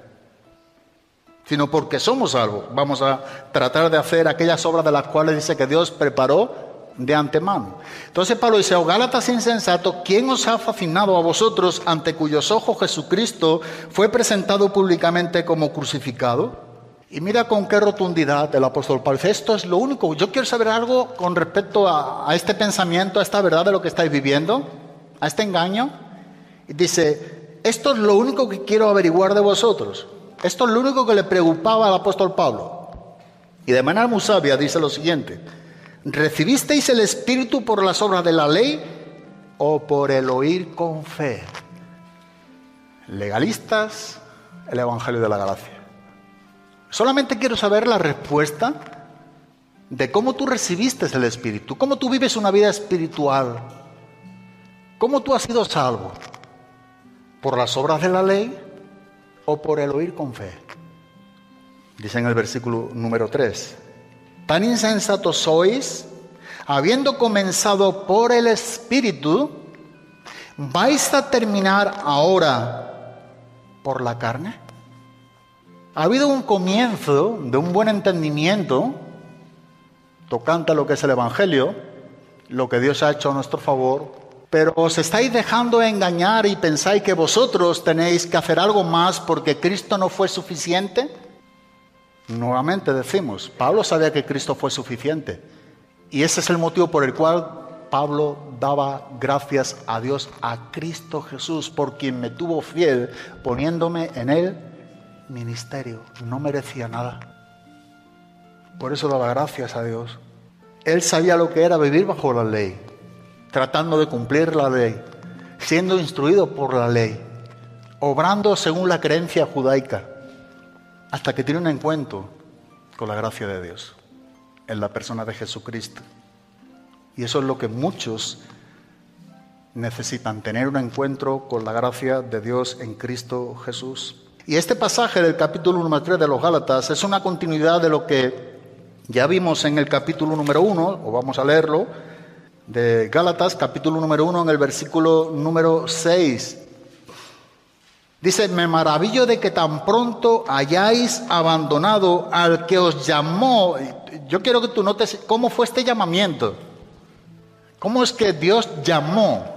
sino porque somos salvos. Vamos a tratar de hacer aquellas obras de las cuales dice que Dios preparó de antemano. Entonces Pablo dice: oh Gálatas insensatos, ¿quién os ha fascinado a vosotros, ante cuyos ojos Jesucristo fue presentado públicamente como crucificado? Y mira con qué rotundidad el apóstol Pablo dice: esto es lo único. Yo quiero saber algo con respecto a, a este pensamiento, a esta verdad de lo que estáis viviendo, a este engaño. Y dice: esto es lo único que quiero averiguar de vosotros. Esto es lo único que le preocupaba al apóstol Pablo. Y de manera muy sabia dice lo siguiente: ¿recibisteis el Espíritu por las obras de la ley o por el oír con fe? Legalistas, el Evangelio de la Gracia. Solamente quiero saber la respuesta de cómo tú recibiste el Espíritu, cómo tú vives una vida espiritual, cómo tú has sido salvo, por las obras de la ley o por el oír con fe. Dice en el versículo número tres: tan insensatos sois, habiendo comenzado por el Espíritu, ¿vais a terminar ahora por la carne? Ha habido un comienzo de un buen entendimiento tocante a lo que es el Evangelio, lo que Dios ha hecho a nuestro favor, pero os estáis dejando engañar y pensáis que vosotros tenéis que hacer algo más porque Cristo no fue suficiente. Nuevamente decimos, Pablo sabía que Cristo fue suficiente, y ese es el motivo por el cual Pablo daba gracias a Dios, a Cristo Jesús, por quien me tuvo fiel, poniéndome en el ministerio. No merecía nada, por eso daba gracias a Dios. Él sabía lo que era vivir bajo la ley, tratando de cumplir la ley, siendo instruido por la ley, obrando según la creencia judaica, hasta que tiene un encuentro con la gracia de Dios en la persona de Jesucristo. Y eso es lo que muchos necesitan, tener un encuentro con la gracia de Dios en Cristo Jesús. Y este pasaje del capítulo número tres de los Gálatas es una continuidad de lo que ya vimos en el capítulo número uno, o vamos a leerlo, de Gálatas, capítulo número uno, en el versículo número seis. Dice: me maravillo de que tan pronto hayáis abandonado al que os llamó. Yo quiero que tú notes cómo fue este llamamiento. ¿Cómo es que Dios llamó?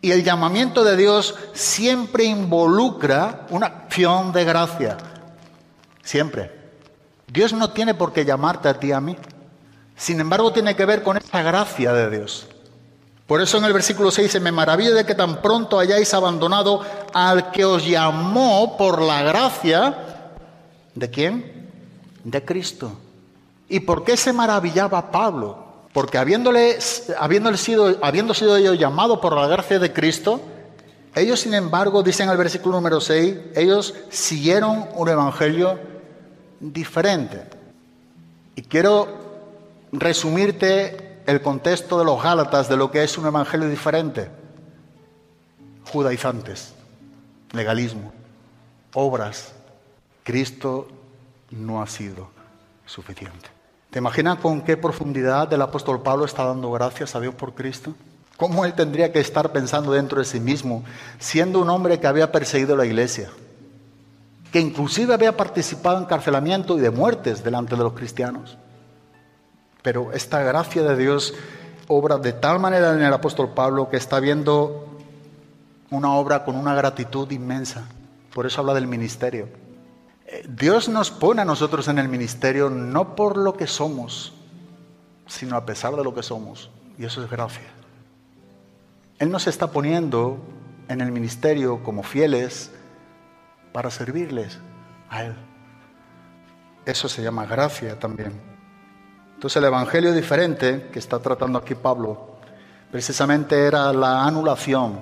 Y el llamamiento de Dios siempre involucra una acción de gracia. Siempre. Dios no tiene por qué llamarte a ti y a mí. Sin embargo, tiene que ver con esa gracia de Dios. Por eso en el versículo seis dice: me maravillo de que tan pronto hayáis abandonado al que os llamó por la gracia. ¿De quién? De Cristo. ¿Y por qué se maravillaba Pablo? Porque habiéndole, habiéndole sido, habiendo sido ellos llamados por la gracia de Cristo, ellos sin embargo, dicen en el versículo número seis, ellos siguieron un evangelio diferente. Y quiero resumirte el contexto de los Gálatas de lo que es un evangelio diferente. Judaizantes, legalismo, obras. Cristo no ha sido suficiente. ¿Te imaginas con qué profundidad el apóstol Pablo está dando gracias a Dios por Cristo? ¿Cómo él tendría que estar pensando dentro de sí mismo, siendo un hombre que había perseguido la iglesia, que inclusive había participado en encarcelamiento y de muertes delante de los cristianos? Pero esta gracia de Dios obra de tal manera en el apóstol Pablo que está viendo una obra con una gratitud inmensa. Por eso habla del ministerio. Dios nos pone a nosotros en el ministerio no por lo que somos, sino a pesar de lo que somos. Y eso es gracia. Él nos está poniendo en el ministerio como fieles para servirles a Él. Eso se llama gracia también. Entonces el evangelio diferente que está tratando aquí Pablo, precisamente era la anulación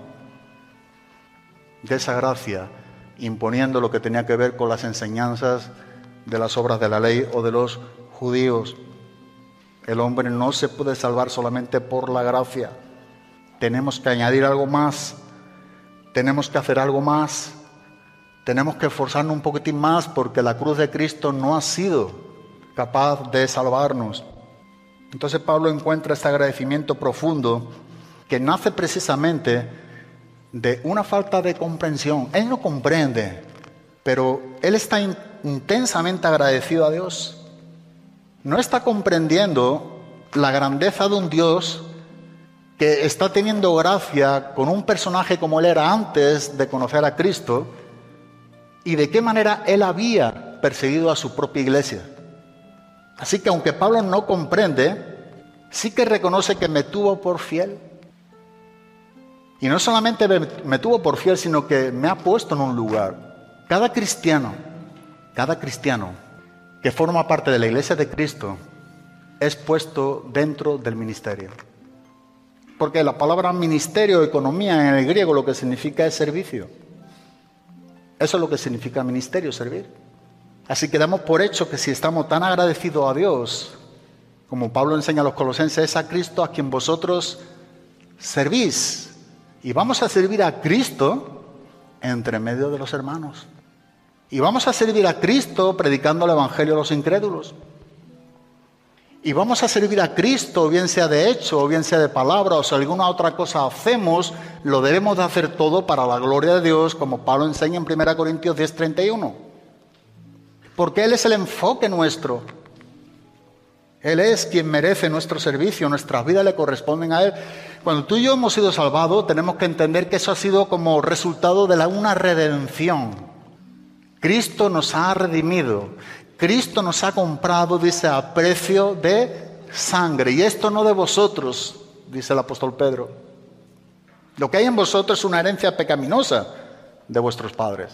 de esa gracia, imponiendo lo que tenía que ver con las enseñanzas de las obras de la ley o de los judíos. El hombre no se puede salvar solamente por la gracia. Tenemos que añadir algo más, tenemos que hacer algo más, tenemos que esforzarnos un poquitín más porque la cruz de Cristo no ha sido capaz de salvarnos. Entonces Pablo encuentra este agradecimiento profundo que nace precisamente de una falta de comprensión. Él no comprende, pero él está in- intensamente agradecido a Dios. No está comprendiendo la grandeza de un Dios que está teniendo gracia con un personaje como él era antes de conocer a Cristo y de qué manera él había perseguido a su propia iglesia. Así que aunque Pablo no comprende, sí que reconoce que me tuvo por fiel. Y no solamente me, me tuvo por fiel, sino que me ha puesto en un lugar. Cada cristiano, cada cristiano que forma parte de la iglesia de Cristo es puesto dentro del ministerio. Porque la palabra ministerio, economía en el griego lo que significa es servicio. Eso es lo que significa ministerio, servir. Así que damos por hecho que si estamos tan agradecidos a Dios, como Pablo enseña a los colosenses, es a Cristo a quien vosotros servís. Y vamos a servir a Cristo entre medio de los hermanos. Y vamos a servir a Cristo predicando el evangelio a los incrédulos. Y vamos a servir a Cristo, bien sea de hecho, o bien sea de palabra, o si alguna otra cosa hacemos, lo debemos de hacer todo para la gloria de Dios, como Pablo enseña en primera Corintios diez, treinta y uno. Porque Él es el enfoque nuestro. Él es quien merece nuestro servicio, nuestras vidas le corresponden a Él. Cuando tú y yo hemos sido salvados, tenemos que entender que eso ha sido como resultado de la, una redención. Cristo nos ha redimido. Cristo nos ha comprado, dice, a precio de sangre. Y esto no de vosotros, dice el apóstol Pedro. Lo que hay en vosotros es una herencia pecaminosa de vuestros padres.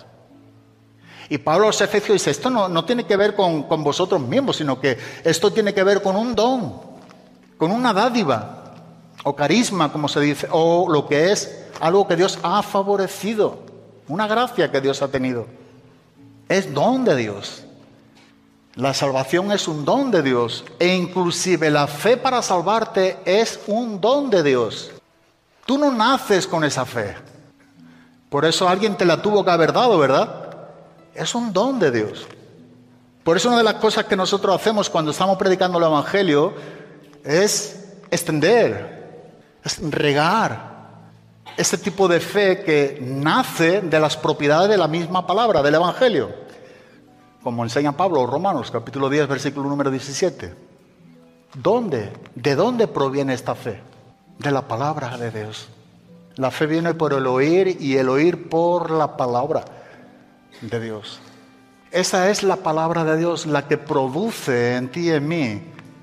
Y Pablo a los Efesios dice, esto no, no tiene que ver con, con vosotros mismos, sino que esto tiene que ver con un don, con una dádiva, o carisma, como se dice, o lo que es algo que Dios ha favorecido, una gracia que Dios ha tenido. Es don de Dios. La salvación es un don de Dios, e inclusive la fe para salvarte es un don de Dios. Tú no naces con esa fe. Por eso alguien te la tuvo que haber dado, ¿verdad? Es un don de Dios. Por eso una de las cosas que nosotros hacemos cuando estamos predicando el evangelio es extender, es regar ese tipo de fe que nace de las propiedades de la misma palabra, del evangelio. Como enseña Pablo en Romanos, capítulo diez, versículo número diecisiete. ¿Dónde? ¿De dónde proviene esta fe? De la palabra de Dios. La fe viene por el oír y el oír por la palabra de Dios. Esa es la palabra de Dios, la que produce en ti y en mí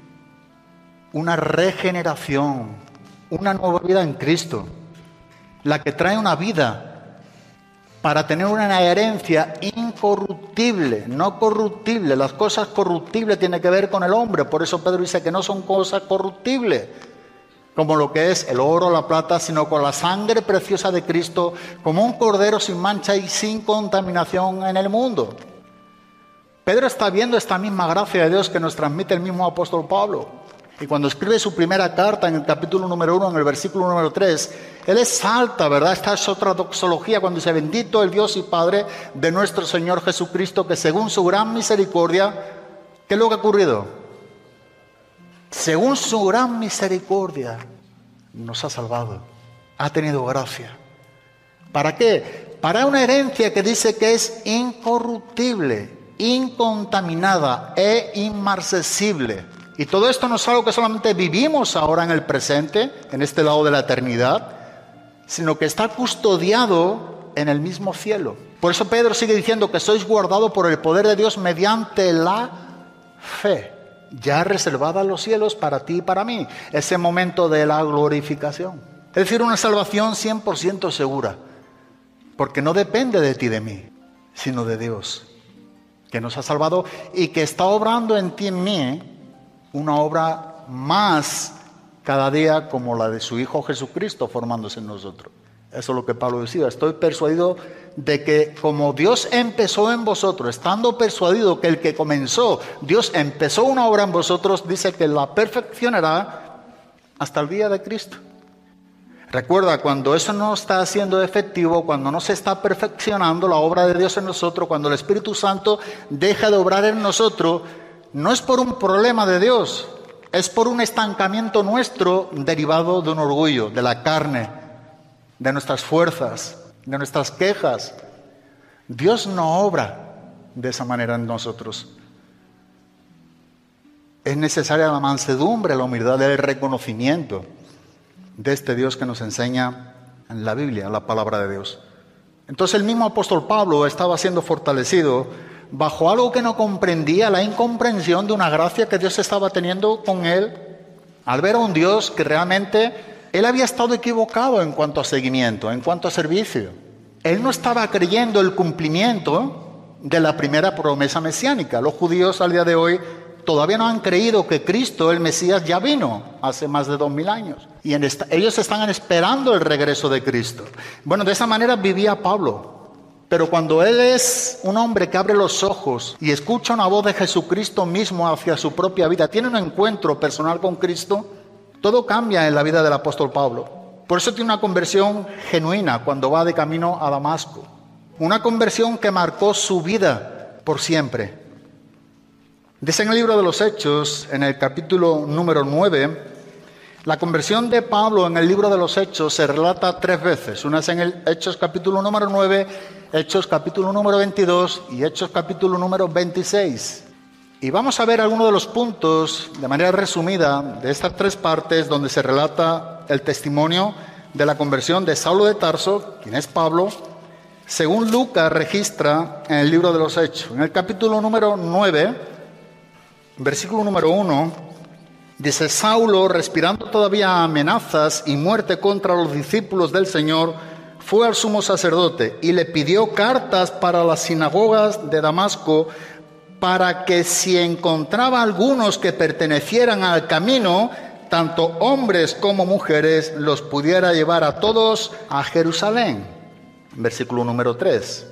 una regeneración, una nueva vida en Cristo, la que trae una vida para tener una herencia incorruptible, no corruptible. Las cosas corruptibles tienen que ver con el hombre, por eso Pedro dice que no son cosas corruptibles, como lo que es el oro o la plata, sino con la sangre preciosa de Cristo, como un cordero sin mancha y sin contaminación en el mundo. Pedro está viendo esta misma gracia de Dios que nos transmite el mismo apóstol Pablo. Y cuando escribe su primera carta en el capítulo número uno, en el versículo número tres, él exalta, ¿verdad? Esta es otra doxología cuando dice: bendito el Dios y Padre de nuestro Señor Jesucristo, que según su gran misericordia, ¿qué es lo que ha ocurrido? Según su gran misericordia, nos ha salvado, ha tenido gracia. ¿Para qué? Para una herencia que dice que es incorruptible, incontaminada e inmarcesible. Y todo esto no es algo que solamente vivimos ahora en el presente, en este lado de la eternidad, sino que está custodiado en el mismo cielo. Por eso Pedro sigue diciendo que sois guardados por el poder de Dios mediante la fe, ya reservada en los cielos para ti y para mí, ese momento de la glorificación. Es decir, una salvación cien por ciento segura, porque no depende de ti y de mí, sino de Dios, que nos ha salvado y que está obrando en ti y en mí una obra más cada día como la de su Hijo Jesucristo formándose en nosotros. Eso es lo que Pablo decía: estoy persuadido de que como Dios empezó en vosotros, estando persuadido que el que comenzó, Dios empezó una obra en vosotros, dice que la perfeccionará hasta el día de Cristo. Recuerda, cuando eso no está siendo efectivo, cuando no se está perfeccionando la obra de Dios en nosotros, cuando el Espíritu Santo deja de obrar en nosotros, no es por un problema de Dios, es por un estancamiento nuestro derivado de un orgullo, de la carne, de nuestras fuerzas, de nuestras quejas. Dios no obra de esa manera en nosotros. Es necesaria la mansedumbre, la humildad, el reconocimiento de este Dios que nos enseña en la Biblia, la palabra de Dios. Entonces el mismo apóstol Pablo estaba siendo fortalecido bajo algo que no comprendía, la incomprensión de una gracia que Dios estaba teniendo con él, al ver a un Dios que realmente él había estado equivocado en cuanto a seguimiento, en cuanto a servicio. Él no estaba creyendo el cumplimiento de la primera promesa mesiánica. Los judíos al día de hoy todavía no han creído que Cristo, el Mesías, ya vino hace más de dos mil años. Y en esta, ellos están esperando el regreso de Cristo. Bueno, de esa manera vivía Pablo. Pero cuando él es un hombre que abre los ojos y escucha una voz de Jesucristo mismo hacia su propia vida, tiene un encuentro personal con Cristo, todo cambia en la vida del apóstol Pablo. Por eso tiene una conversión genuina cuando va de camino a Damasco. Una conversión que marcó su vida por siempre. Dice en el libro de los Hechos, en el capítulo número nueve, la conversión de Pablo en el libro de los Hechos se relata tres veces. Una es en el Hechos capítulo número nueve, Hechos capítulo número veintidós y Hechos capítulo número veintiséis. Y vamos a ver algunos de los puntos, de manera resumida, de estas tres partes donde se relata el testimonio de la conversión de Saulo de Tarso, quien es Pablo, según Lucas registra en el libro de los Hechos. En el capítulo número nueve, versículo número uno, dice: Saulo, respirando todavía amenazas y muerte contra los discípulos del Señor, fue al sumo sacerdote y le pidió cartas para las sinagogas de Damasco, para que si encontraba algunos que pertenecieran al camino, tanto hombres como mujeres, los pudiera llevar a todos a Jerusalén. Versículo número tres.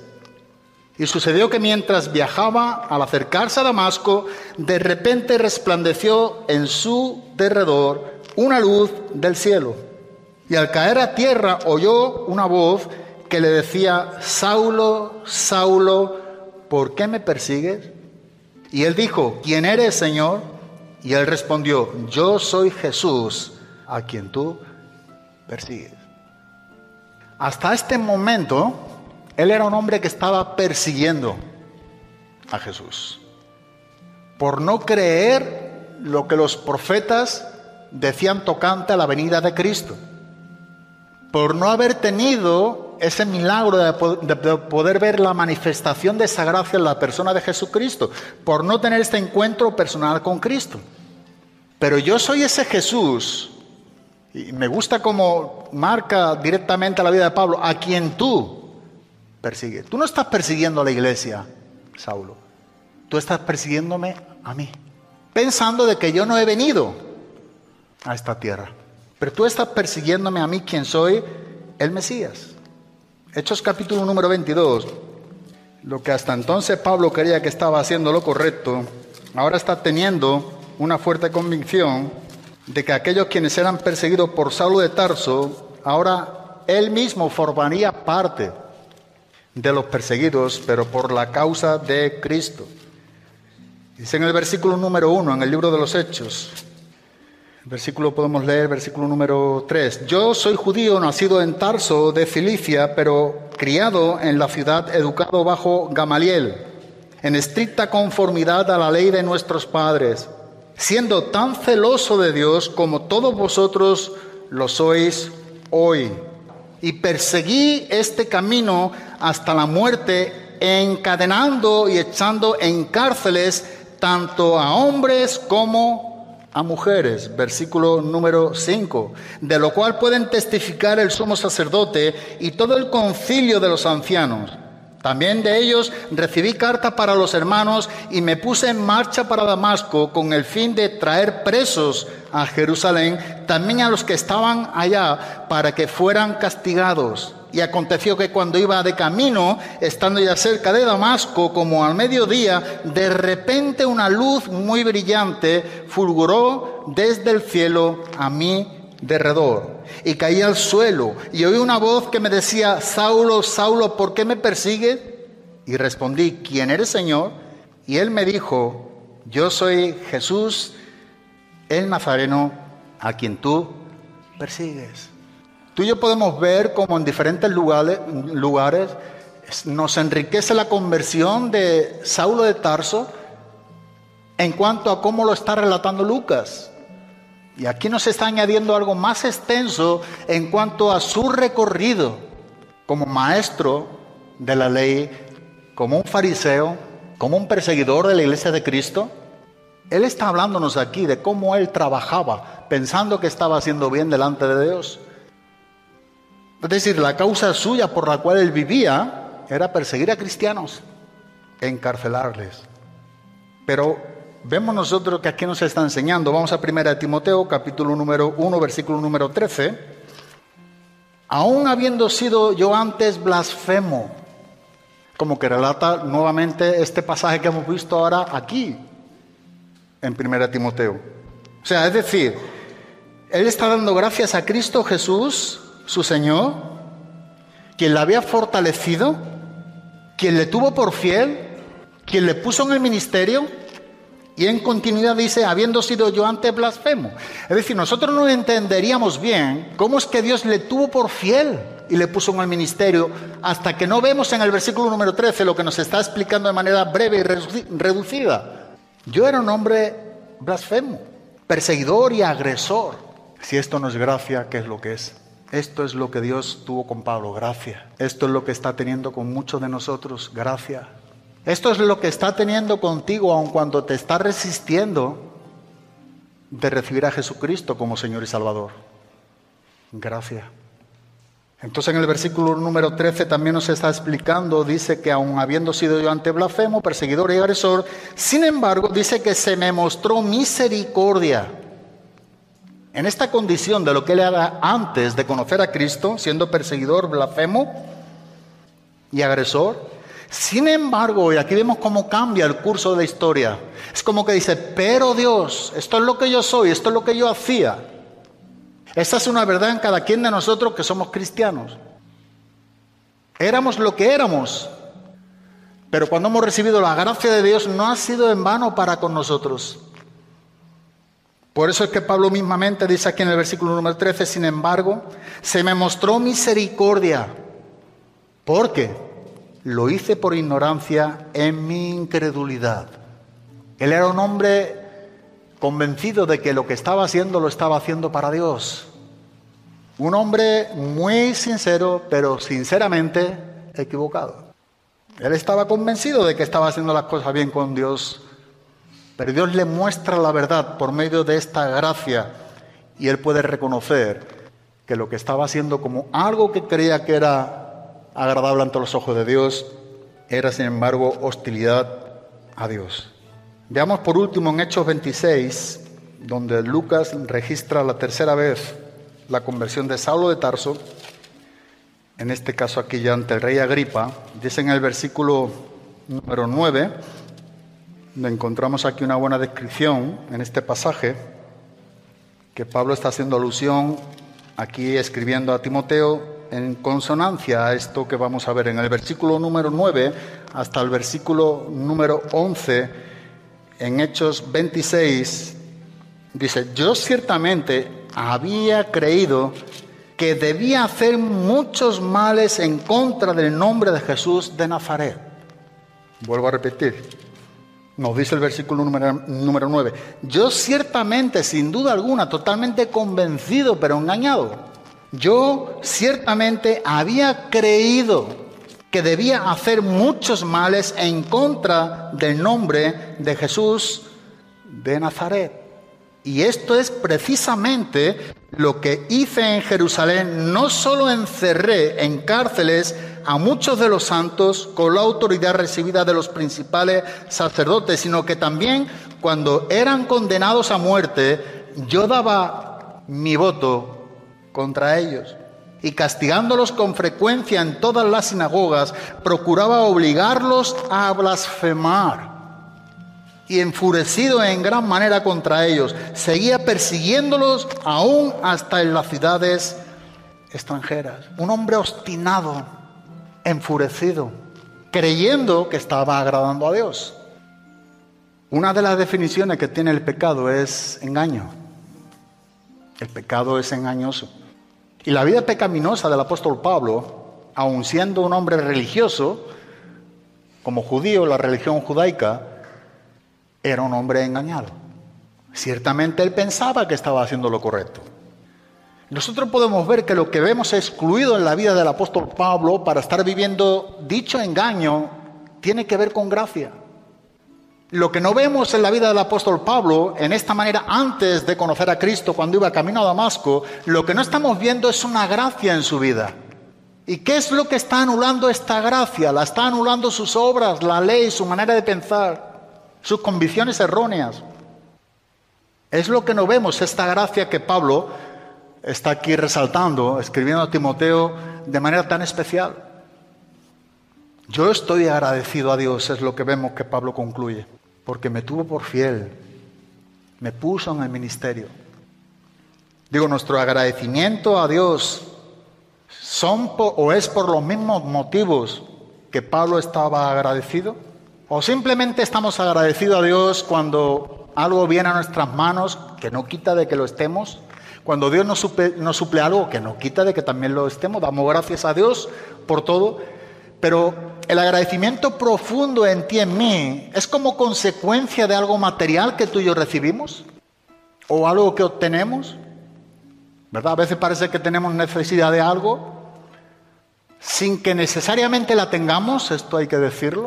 Y sucedió que mientras viajaba, al acercarse a Damasco, de repente resplandeció en su derredor una luz del cielo. Y al caer a tierra oyó una voz que le decía: Saulo, Saulo, ¿por qué me persigues? Y él dijo: ¿quién eres, Señor? Y él respondió: yo soy Jesús, a quien tú persigues. Hasta este momento, él era un hombre que estaba persiguiendo a Jesús por no creer lo que los profetas decían tocante a la venida de Cristo. por no haber tenido ese milagro de poder ver la manifestación de esa gracia en la persona de Jesucristo, por no tener este encuentro personal con Cristo. Pero yo soy ese Jesús, y me gusta cómo marca directamente la vida de Pablo, a quien tú persigues. Tú no estás persiguiendo a la iglesia, Saulo, tú estás persiguiéndome a mí, pensando de que yo no he venido a esta tierra. Pero tú estás persiguiéndome a mí, quien soy el Mesías. Hechos capítulo número veintidós. Lo que hasta entonces Pablo creía que estaba haciendo lo correcto, ahora está teniendo una fuerte convicción de que aquellos quienes eran perseguidos por Saulo de Tarso, ahora él mismo formaría parte de los perseguidos, pero por la causa de Cristo. Dice en el versículo número uno, en el libro de los Hechos, versículo podemos leer, versículo número tres. Yo soy judío, nacido en Tarso de Cilicia, pero criado en la ciudad, educado bajo Gamaliel, en estricta conformidad a la ley de nuestros padres, siendo tan celoso de Dios como todos vosotros lo sois hoy. Y perseguí este camino hasta la muerte, encadenando y echando en cárceles tanto a hombres como a mujeres, versículo número cinco, de lo cual pueden testificar el sumo sacerdote y todo el concilio de los ancianos. También de ellos recibí carta para los hermanos y me puse en marcha para Damasco con el fin de traer presos a Jerusalén, también a los que estaban allá, para que fueran castigados. Y aconteció que cuando iba de camino, estando ya cerca de Damasco, como al mediodía, de repente una luz muy brillante fulguró desde el cielo a mi derredor. Y caí al suelo y oí una voz que me decía: Saulo, Saulo, ¿por qué me persigues? Y respondí: ¿quién eres, Señor? Y él me dijo: yo soy Jesús, el Nazareno, a quien tú persigues. Tú y yo podemos ver cómo en diferentes lugares, lugares nos enriquece la conversión de Saulo de Tarso en cuanto a cómo lo está relatando Lucas. Y aquí nos está añadiendo algo más extenso en cuanto a su recorrido como maestro de la ley, como un fariseo, como un perseguidor de la iglesia de Cristo. Él está hablándonos aquí de cómo él trabajaba pensando que estaba haciendo bien delante de Dios. Es decir, la causa suya por la cual él vivía era perseguir a cristianos, encarcelarles. Pero vemos nosotros que aquí nos está enseñando. Vamos a primera de Timoteo, capítulo número uno, versículo número trece. Aún habiendo sido yo antes blasfemo, como que relata nuevamente este pasaje que hemos visto ahora aquí, en primera de Timoteo. O sea, es decir, él está dando gracias a Cristo Jesús, su Señor, quien le había fortalecido, quien le tuvo por fiel, quien le puso en el ministerio. Y en continuidad dice: habiendo sido yo antes blasfemo. Es decir, nosotros no entenderíamos bien cómo es que Dios le tuvo por fiel y le puso en el ministerio, hasta que no vemos en el versículo número trece lo que nos está explicando de manera breve y reducida. Yo era un hombre blasfemo, perseguidor y agresor. Si esto no es gracia, ¿qué es lo que es? Esto es lo que Dios tuvo con Pablo, gracia. Esto es lo que está teniendo con muchos de nosotros, gracia. Esto es lo que está teniendo contigo, aun cuando te está resistiendo de recibir a Jesucristo como Señor y Salvador. Gracia. Entonces en el versículo número trece también nos está explicando, dice que aun habiendo sido yo antes blasfemo, perseguidor y agresor, sin embargo dice que se me mostró misericordia. En esta condición de lo que él era antes de conocer a Cristo, siendo perseguidor, blasfemo y agresor. Sin embargo, y aquí vemos cómo cambia el curso de la historia. Es como que dice: pero Dios, esto es lo que yo soy, esto es lo que yo hacía. Esta es una verdad en cada quien de nosotros que somos cristianos. Éramos lo que éramos, pero cuando hemos recibido la gracia de Dios no ha sido en vano para con nosotros. Por eso es que Pablo mismamente dice aquí en el versículo número trece: sin embargo, se me mostró misericordia, porque lo hice por ignorancia en mi incredulidad. Él era un hombre convencido de que lo que estaba haciendo lo estaba haciendo para Dios. Un hombre muy sincero, pero sinceramente equivocado. Él estaba convencido de que estaba haciendo las cosas bien con Dios, pero Dios le muestra la verdad por medio de esta gracia y él puede reconocer que lo que estaba haciendo como algo que creía que era agradable ante los ojos de Dios era sin embargo hostilidad a Dios. Veamos por último en Hechos veintiséis, donde Lucas registra la tercera vez la conversión de Saulo de Tarso, en este caso aquí ya ante el rey Agripa. Dice en el versículo número nueve, donde encontramos aquí una buena descripción en este pasaje, que Pablo está haciendo alusión aquí escribiendo a Timoteo en consonancia a esto que vamos a ver en el versículo número nueve hasta el versículo número once en Hechos veintiséis. Dice: yo ciertamente había creído que debía hacer muchos males en contra del nombre de Jesús de Nazaret. Vuelvo a repetir. Nos dice el versículo número, número nueve. Yo ciertamente, sin duda alguna, totalmente convencido, pero engañado. Yo ciertamente había creído que debía hacer muchos males en contra del nombre de Jesús de Nazaret. Y esto es precisamente lo que hice en Jerusalén. No solo encerré en cárceles a muchos de los santos con la autoridad recibida de los principales sacerdotes, sino que también cuando eran condenados a muerte, yo daba mi voto contra ellos. Y castigándolos con frecuencia en todas las sinagogas, procuraba obligarlos a blasfemar. Y enfurecido en gran manera contra ellos, seguía persiguiéndolos aún hasta en las ciudades extranjeras. Un hombre obstinado, enfurecido, creyendo que estaba agradando a Dios. Una de las definiciones que tiene el pecado es engaño. El pecado es engañoso. Y la vida pecaminosa del apóstol Pablo, aun siendo un hombre religioso, como judío, la religión judaica, era un hombre engañado. Ciertamente él pensaba que estaba haciendo lo correcto. Nosotros podemos ver que lo que vemos excluido en la vida del apóstol Pablo para estar viviendo dicho engaño tiene que ver con gracia. Lo que no vemos en la vida del apóstol Pablo, en esta manera antes de conocer a Cristo cuando iba camino a Damasco, lo que no estamos viendo es una gracia en su vida. ¿Y qué es lo que está anulando esta gracia? La está anulando sus obras, la ley, su manera de pensar, sus convicciones erróneas. Es lo que no vemos, esta gracia que Pablo está aquí resaltando, escribiendo a Timoteo de manera tan especial. Yo estoy agradecido a Dios, es lo que vemos que Pablo concluye, porque me tuvo por fiel, me puso en el ministerio. Digo, nuestro agradecimiento a Dios son por, o es por los mismos motivos que Pablo estaba agradecido, o simplemente estamos agradecidos a Dios cuando algo viene a nuestras manos, que no quita de que lo estemos. Cuando Dios nos suple, nos suple algo, que no quita de que también lo estemos. Damos gracias a Dios por todo. Pero el agradecimiento profundo en ti y en mí es como consecuencia de algo material que tú y yo recibimos, o algo que obtenemos, ¿verdad? A veces parece que tenemos necesidad de algo sin que necesariamente la tengamos, esto hay que decirlo.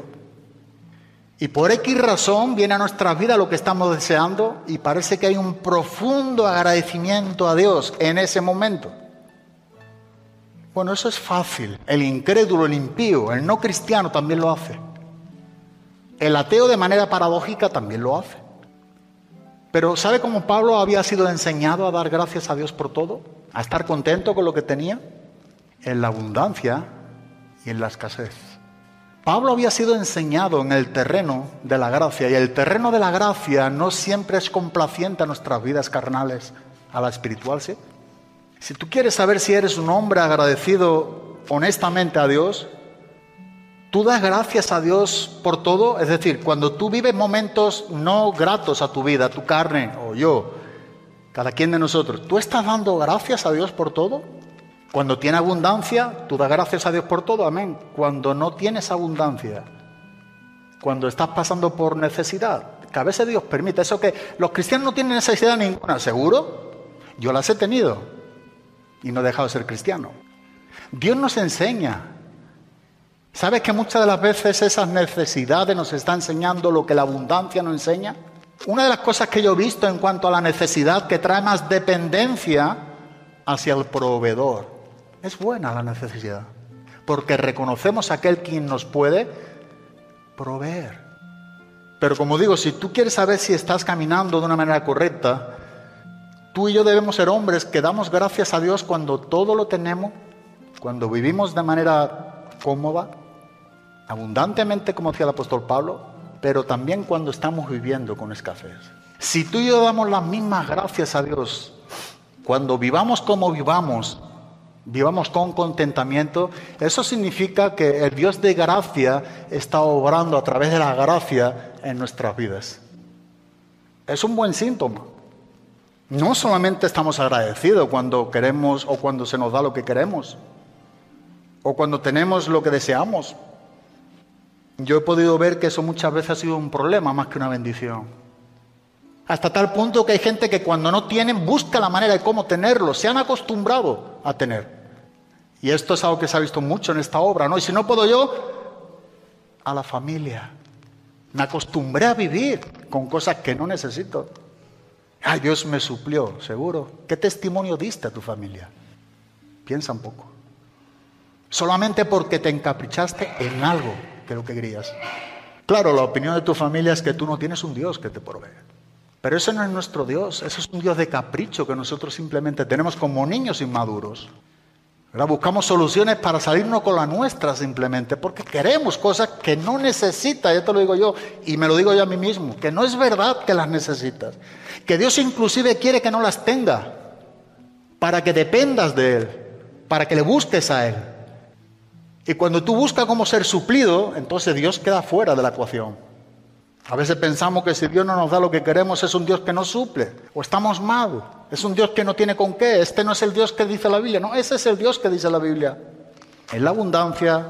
Y por X razón viene a nuestras vidas lo que estamos deseando y parece que hay un profundo agradecimiento a Dios en ese momento. Bueno, eso es fácil. El incrédulo, el impío, el no cristiano también lo hace. El ateo de manera paradójica también lo hace. Pero ¿sabe cómo Pablo había sido enseñado a dar gracias a Dios por todo? A estar contento con lo que tenía. En la abundancia y en la escasez. Pablo había sido enseñado en el terreno de la gracia, y el terreno de la gracia no siempre es complaciente a nuestras vidas carnales, a la espiritual, ¿sí? Si tú quieres saber si eres un hombre agradecido honestamente a Dios, tú das gracias a Dios por todo. Es decir, cuando tú vives momentos no gratos a tu vida, tu carne o yo, cada quien de nosotros, ¿tú estás dando gracias a Dios por todo? Cuando tiene abundancia, tú das gracias a Dios por todo, amén. Cuando no tienes abundancia, cuando estás pasando por necesidad, que a veces Dios permite. Eso que los cristianos no tienen necesidad ninguna, ¿seguro? Yo las he tenido. y no he dejado de ser cristiano. Dios nos enseña. ¿Sabes que muchas de las veces esas necesidades nos están enseñando lo que la abundancia nos enseña? Una de las cosas que yo he visto en cuanto a la necesidad, que trae más dependencia hacia el proveedor. Es buena la necesidad, porque reconocemos a aquel quien nos puede proveer. Pero como digo, si tú quieres saber si estás caminando de una manera correcta, tú y yo debemos ser hombres que damos gracias a Dios cuando todo lo tenemos, cuando vivimos de manera cómoda, abundantemente, como decía el apóstol Pablo, pero también cuando estamos viviendo con escasez. Si tú y yo damos las mismas gracias a Dios, cuando vivamos como vivamos, vivamos con contentamiento, eso significa que el Dios de gracia está obrando a través de la gracia en nuestras vidas. Es un buen síntoma. No solamente estamos agradecidos cuando queremos o cuando se nos da lo que queremos, o cuando tenemos lo que deseamos. Yo he podido ver que eso muchas veces ha sido un problema más que una bendición. Hasta tal punto que hay gente que cuando no tienen busca la manera de cómo tenerlo. Se han acostumbrado a tener. Y esto es algo que se ha visto mucho en esta obra, ¿no? Y si no puedo yo, a la familia. Me acostumbré a vivir con cosas que no necesito. Ay, Dios me suplió, seguro. ¿Qué testimonio diste a tu familia? Piensa un poco. Solamente porque te encaprichaste en algo que lo que querías. Claro, la opinión de tu familia es que tú no tienes un Dios que te provee. Pero ese no es nuestro Dios. Ese es un Dios de capricho que nosotros simplemente tenemos como niños inmaduros. ¿Verdad? Buscamos soluciones para salirnos con la nuestra simplemente, porque queremos cosas que no necesitas. Ya te lo digo yo, y me lo digo yo a mí mismo, que no es verdad que las necesitas. Que Dios inclusive quiere que no las tenga, para que dependas de Él, para que le busques a Él. Y cuando tú buscas cómo ser suplido, entonces Dios queda fuera de la ecuación. A veces pensamos que si Dios no nos da lo que queremos es un Dios que no suple, o estamos mal, es un Dios que no tiene con qué. Este no es el Dios que dice la Biblia, no, ese es el Dios que dice la Biblia. En la abundancia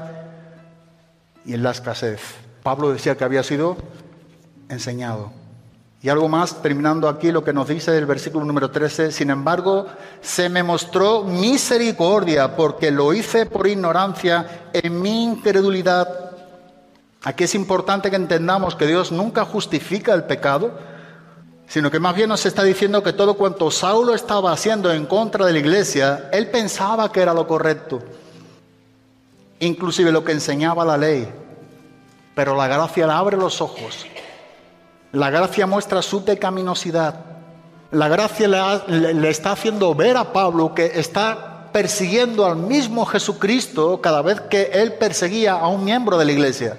y en la escasez. Pablo decía que había sido enseñado. Y algo más, terminando aquí lo que nos dice el versículo número trece, sin embargo, se me mostró misericordia porque lo hice por ignorancia en mi incredulidad. Aquí es importante que entendamos que Dios nunca justifica el pecado, sino que más bien nos está diciendo que todo cuanto Saulo estaba haciendo en contra de la iglesia, él pensaba que era lo correcto, inclusive lo que enseñaba la ley. Pero la gracia le abre los ojos. La gracia muestra su pecaminosidad. La gracia le, ha, le, le está haciendo ver a Pablo que está persiguiendo al mismo Jesucristo cada vez que él perseguía a un miembro de la iglesia.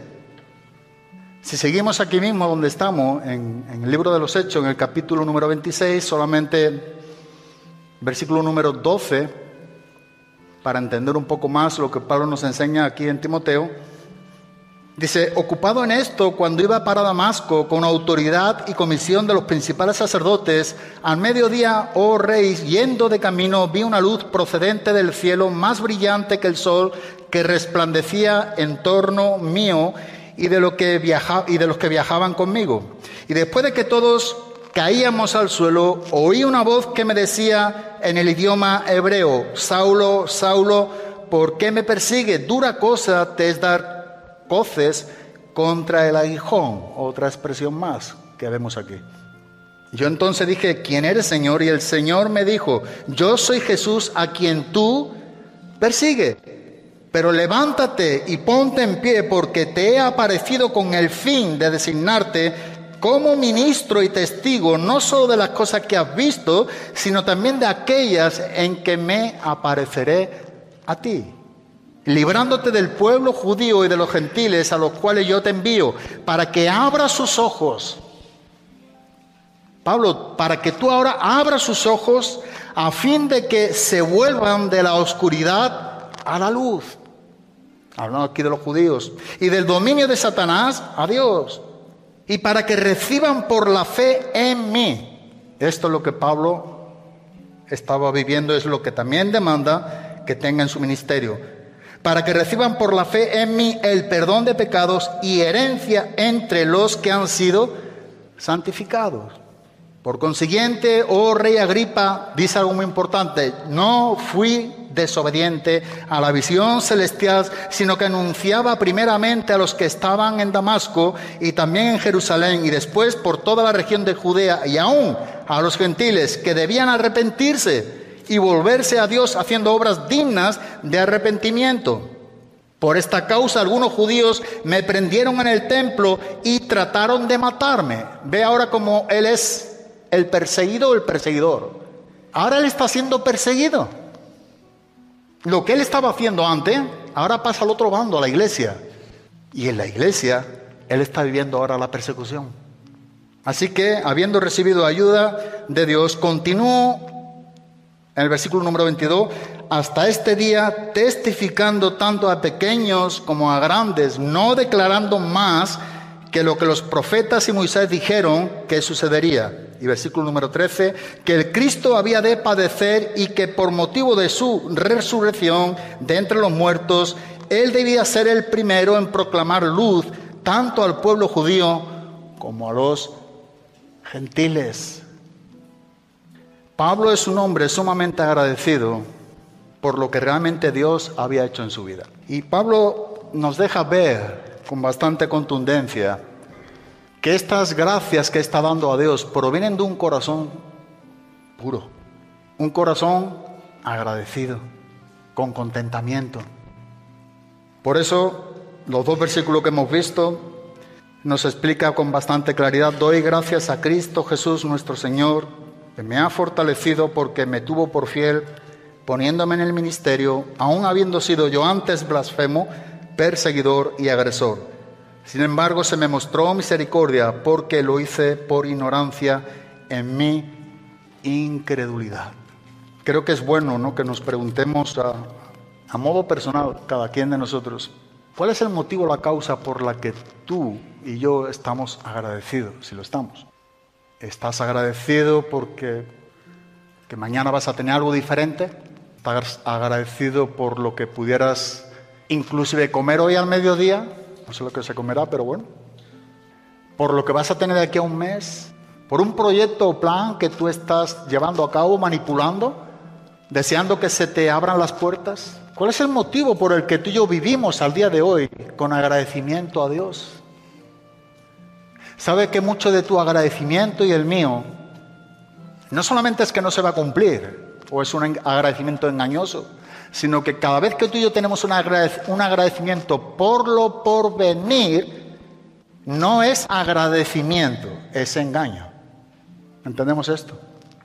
Si seguimos aquí mismo donde estamos, en, en el libro de los Hechos, en el capítulo número veintiséis, solamente versículo número doce, para entender un poco más lo que Pablo nos enseña aquí en Timoteo. Dice, ocupado en esto, cuando iba para Damasco, con autoridad y comisión de los principales sacerdotes, al mediodía, oh rey, yendo de camino, vi una luz procedente del cielo, más brillante que el sol, que resplandecía en torno mío y de, lo que viaja, y de los que viajaban conmigo. Y después de que todos caíamos al suelo, oí una voz que me decía en el idioma hebreo, Saulo, Saulo, ¿por qué me persigue? Dura cosa te es dar coces contra el aguijón, otra expresión más que vemos aquí. Yo entonces dije, ¿quién eres, Señor? Y el Señor me dijo, yo soy Jesús a quien tú persigues. Pero levántate y ponte en pie, porque te he aparecido con el fin de designarte como ministro y testigo, no solo de las cosas que has visto, sino también de aquellas en que me apareceré a ti, librándote del pueblo judío y de los gentiles a los cuales yo te envío, para que abras sus ojos. Pablo, para que tú ahora abras sus ojos a fin de que se vuelvan de la oscuridad a la luz. Hablando aquí de los judíos. Y del dominio de Satanás a Dios. Y para que reciban por la fe en mí. Esto es lo que Pablo estaba viviendo, es lo que también demanda que tenga en su ministerio. Para que reciban por la fe en mí el perdón de pecados y herencia entre los que han sido santificados. Por consiguiente, oh rey Agripa, dice algo muy importante, no fui desobediente a la visión celestial, sino que anunciaba primeramente a los que estaban en Damasco y también en Jerusalén y después por toda la región de Judea y aún a los gentiles que debían arrepentirse y volverse a Dios haciendo obras dignas de arrepentimiento. Por esta causa algunos judíos me prendieron en el templo y trataron de matarme. Ve ahora cómo él es el perseguido o el perseguidor. Ahora él está siendo perseguido. Lo que él estaba haciendo antes, ahora pasa al otro bando, a la iglesia. Y en la iglesia, él está viviendo ahora la persecución. Así que, habiendo recibido ayuda de Dios, continúo en el versículo número veintidós, hasta este día testificando tanto a pequeños como a grandes, no declarando más que lo que los profetas y Moisés dijeron que sucedería. Y versículo número trece, que el Cristo había de padecer y que por motivo de su resurrección de entre los muertos, él debía ser el primero en proclamar luz tanto al pueblo judío como a los gentiles. Pablo es un hombre sumamente agradecido por lo que realmente Dios había hecho en su vida. Y Pablo nos deja ver con bastante contundencia que estas gracias que está dando a Dios provienen de un corazón puro, un corazón agradecido, con contentamiento. Por eso, los dos versículos que hemos visto nos explica con bastante claridad: doy gracias a Cristo Jesús nuestro Señor, que me ha fortalecido porque me tuvo por fiel, poniéndome en el ministerio, aun habiendo sido yo antes blasfemo, perseguidor y agresor. Sin embargo, se me mostró misericordia porque lo hice por ignorancia en mi incredulidad. Creo que es bueno, ¿no?, que nos preguntemos a, a modo personal, cada quien de nosotros, ¿cuál es el motivo, la causa por la que tú y yo estamos agradecidos? Si lo estamos. ¿Estás agradecido porque que mañana vas a tener algo diferente? ¿Estás agradecido por lo que pudieras inclusive comer hoy al mediodía? No sé lo que se comerá, pero bueno. ¿Por lo que vas a tener de aquí a un mes? ¿Por un proyecto o plan que tú estás llevando a cabo, manipulando, deseando que se te abran las puertas? ¿Cuál es el motivo por el que tú y yo vivimos al día de hoy con agradecimiento a Dios? ¿Sabe que mucho de tu agradecimiento y el mío no solamente es que no se va a cumplir o es un agradecimiento engañoso, sino que cada vez que tú y yo tenemos un agradecimiento por lo por venir, no es agradecimiento, es engaño. ¿Entendemos esto?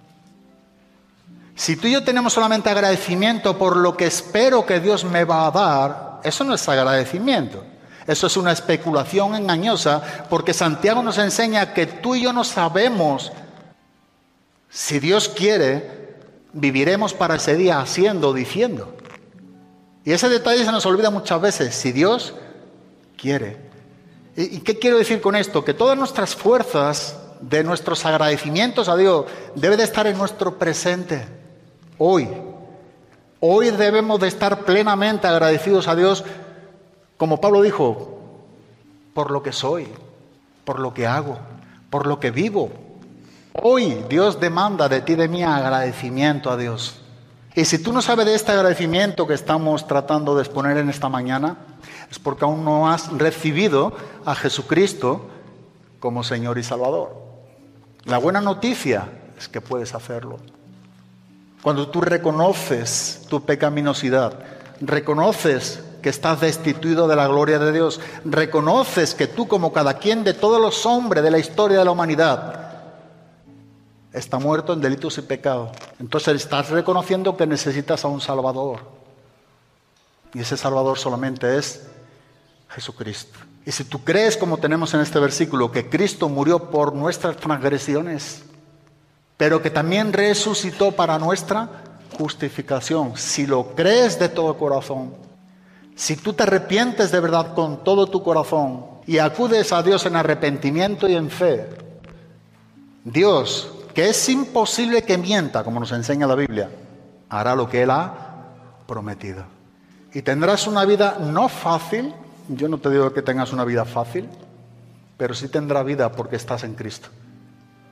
Si tú y yo tenemos solamente agradecimiento por lo que espero que Dios me va a dar, eso no es agradecimiento. Eso es una especulación engañosa, porque Santiago nos enseña que tú y yo no sabemos si Dios quiere. Viviremos para ese día haciendo, diciendo. Y ese detalle se nos olvida muchas veces. Si Dios quiere. ¿Y qué quiero decir con esto? Que todas nuestras fuerzas de nuestros agradecimientos a Dios debe de estar en nuestro presente. Hoy. Hoy debemos de estar plenamente agradecidos a Dios, como Pablo dijo, por lo que soy, por lo que hago, por lo que vivo. Hoy Dios demanda de ti y de mí agradecimiento a Dios. Y si tú no sabes de este agradecimiento que estamos tratando de exponer en esta mañana, es porque aún no has recibido a Jesucristo como Señor y Salvador. La buena noticia es que puedes hacerlo. Cuando tú reconoces tu pecaminosidad, reconoces que estás destituido de la gloria de Dios, reconoces que tú, como cada quien de todos los hombres de la historia de la humanidad, está muerto en delitos y pecados. Entonces estás reconociendo que necesitas a un Salvador. Y ese Salvador solamente es Jesucristo. Y si tú crees, como tenemos en este versículo, que Cristo murió por nuestras transgresiones, pero que también resucitó para nuestra justificación, si lo crees de todo corazón, si tú te arrepientes de verdad con todo tu corazón y acudes a Dios en arrepentimiento y en fe, Dios, que es imposible que mienta, como nos enseña la Biblia, hará lo que Él ha prometido. Y tendrás una vida no fácil. Yo no te digo que tengas una vida fácil, pero sí tendrás vida porque estás en Cristo.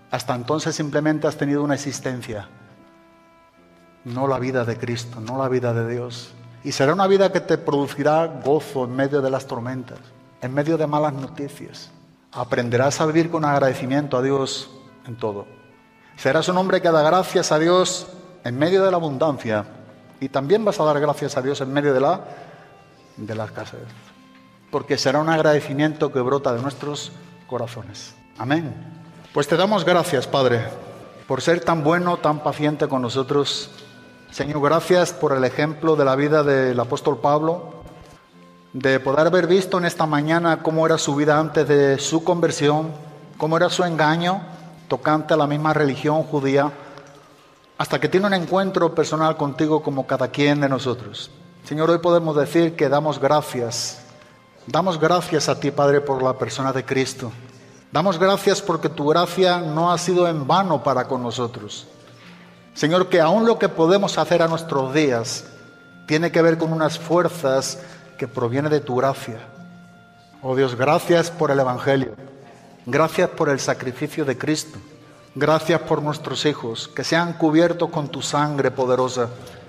Hasta entonces simplemente has tenido una existencia, no la vida de Cristo, no la vida de Dios. Y será una vida que te producirá gozo en medio de las tormentas, en medio de malas noticias. Aprenderás a vivir con agradecimiento a Dios en todo. Serás un hombre que da gracias a Dios en medio de la abundancia, y también vas a dar gracias a Dios en medio de la, de la escasez, porque será un agradecimiento que brota de nuestros corazones. Amén. Pues te damos gracias, Padre, por ser tan bueno, tan paciente con nosotros. Señor, gracias por el ejemplo de la vida del apóstol Pablo, de poder haber visto en esta mañana cómo era su vida antes de su conversión, cómo era su engaño tocante a la misma religión judía, hasta que tiene un encuentro personal contigo como cada quien de nosotros. Señor, hoy podemos decir que damos gracias, damos gracias a ti, Padre, por la persona de Cristo. Damos gracias porque tu gracia no ha sido en vano para con nosotros. Señor, que aún lo que podemos hacer a nuestros días tiene que ver con unas fuerzas que provienen de tu gracia. Oh Dios, gracias por el Evangelio. Gracias por el sacrificio de Cristo. Gracias por nuestros hijos, que sean cubiertos con tu sangre poderosa.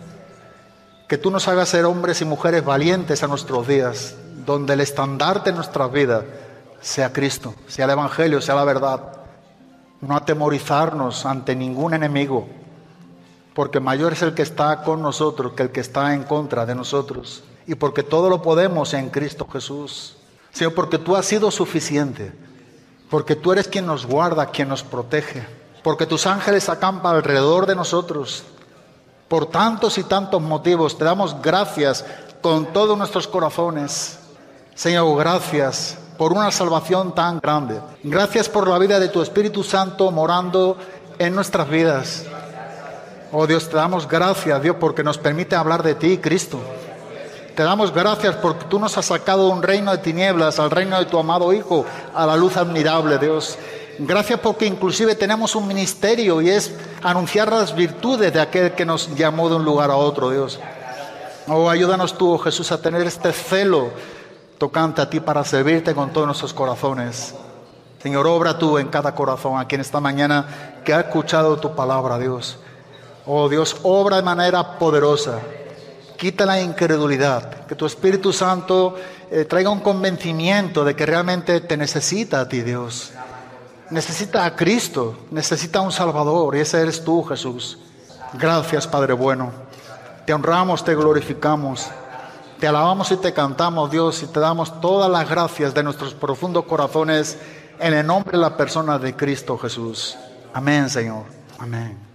Que tú nos hagas ser hombres y mujeres valientes a nuestros días, donde el estandarte de nuestras vidas sea Cristo, sea el Evangelio, sea la verdad. No atemorizarnos ante ningún enemigo, porque mayor es el que está con nosotros que el que está en contra de nosotros. Y porque todo lo podemos en Cristo Jesús. Señor, porque tú has sido suficiente. Porque tú eres quien nos guarda, quien nos protege. Porque tus ángeles acampan alrededor de nosotros. Por tantos y tantos motivos te damos gracias con todos nuestros corazones. Señor, gracias por una salvación tan grande. Gracias por la vida de tu Espíritu Santo morando en nuestras vidas. Oh Dios, te damos gracias, Dios, porque nos permite hablar de ti, Cristo. Te damos gracias porque tú nos has sacado de un reino de tinieblas al reino de tu amado Hijo, a la luz admirable, Dios. Gracias porque inclusive tenemos un ministerio y es anunciar las virtudes de aquel que nos llamó de un lugar a otro, Dios. Oh, ayúdanos tú, oh Jesús, a tener este celo tocante a ti para servirte con todos nuestros corazones. Señor, obra tú en cada corazón aquí en esta mañana que ha escuchado tu palabra, Dios. Oh Dios, obra de manera poderosa. Quita la incredulidad, que tu Espíritu Santo eh, traiga un convencimiento de que realmente te necesita a ti, Dios. Necesita a Cristo, necesita a un Salvador, y ese eres tú, Jesús. Gracias, Padre bueno. Te honramos, te glorificamos, te alabamos y te cantamos, Dios, y te damos todas las gracias de nuestros profundos corazones en el nombre de la persona de Cristo Jesús. Amén, Señor. Amén.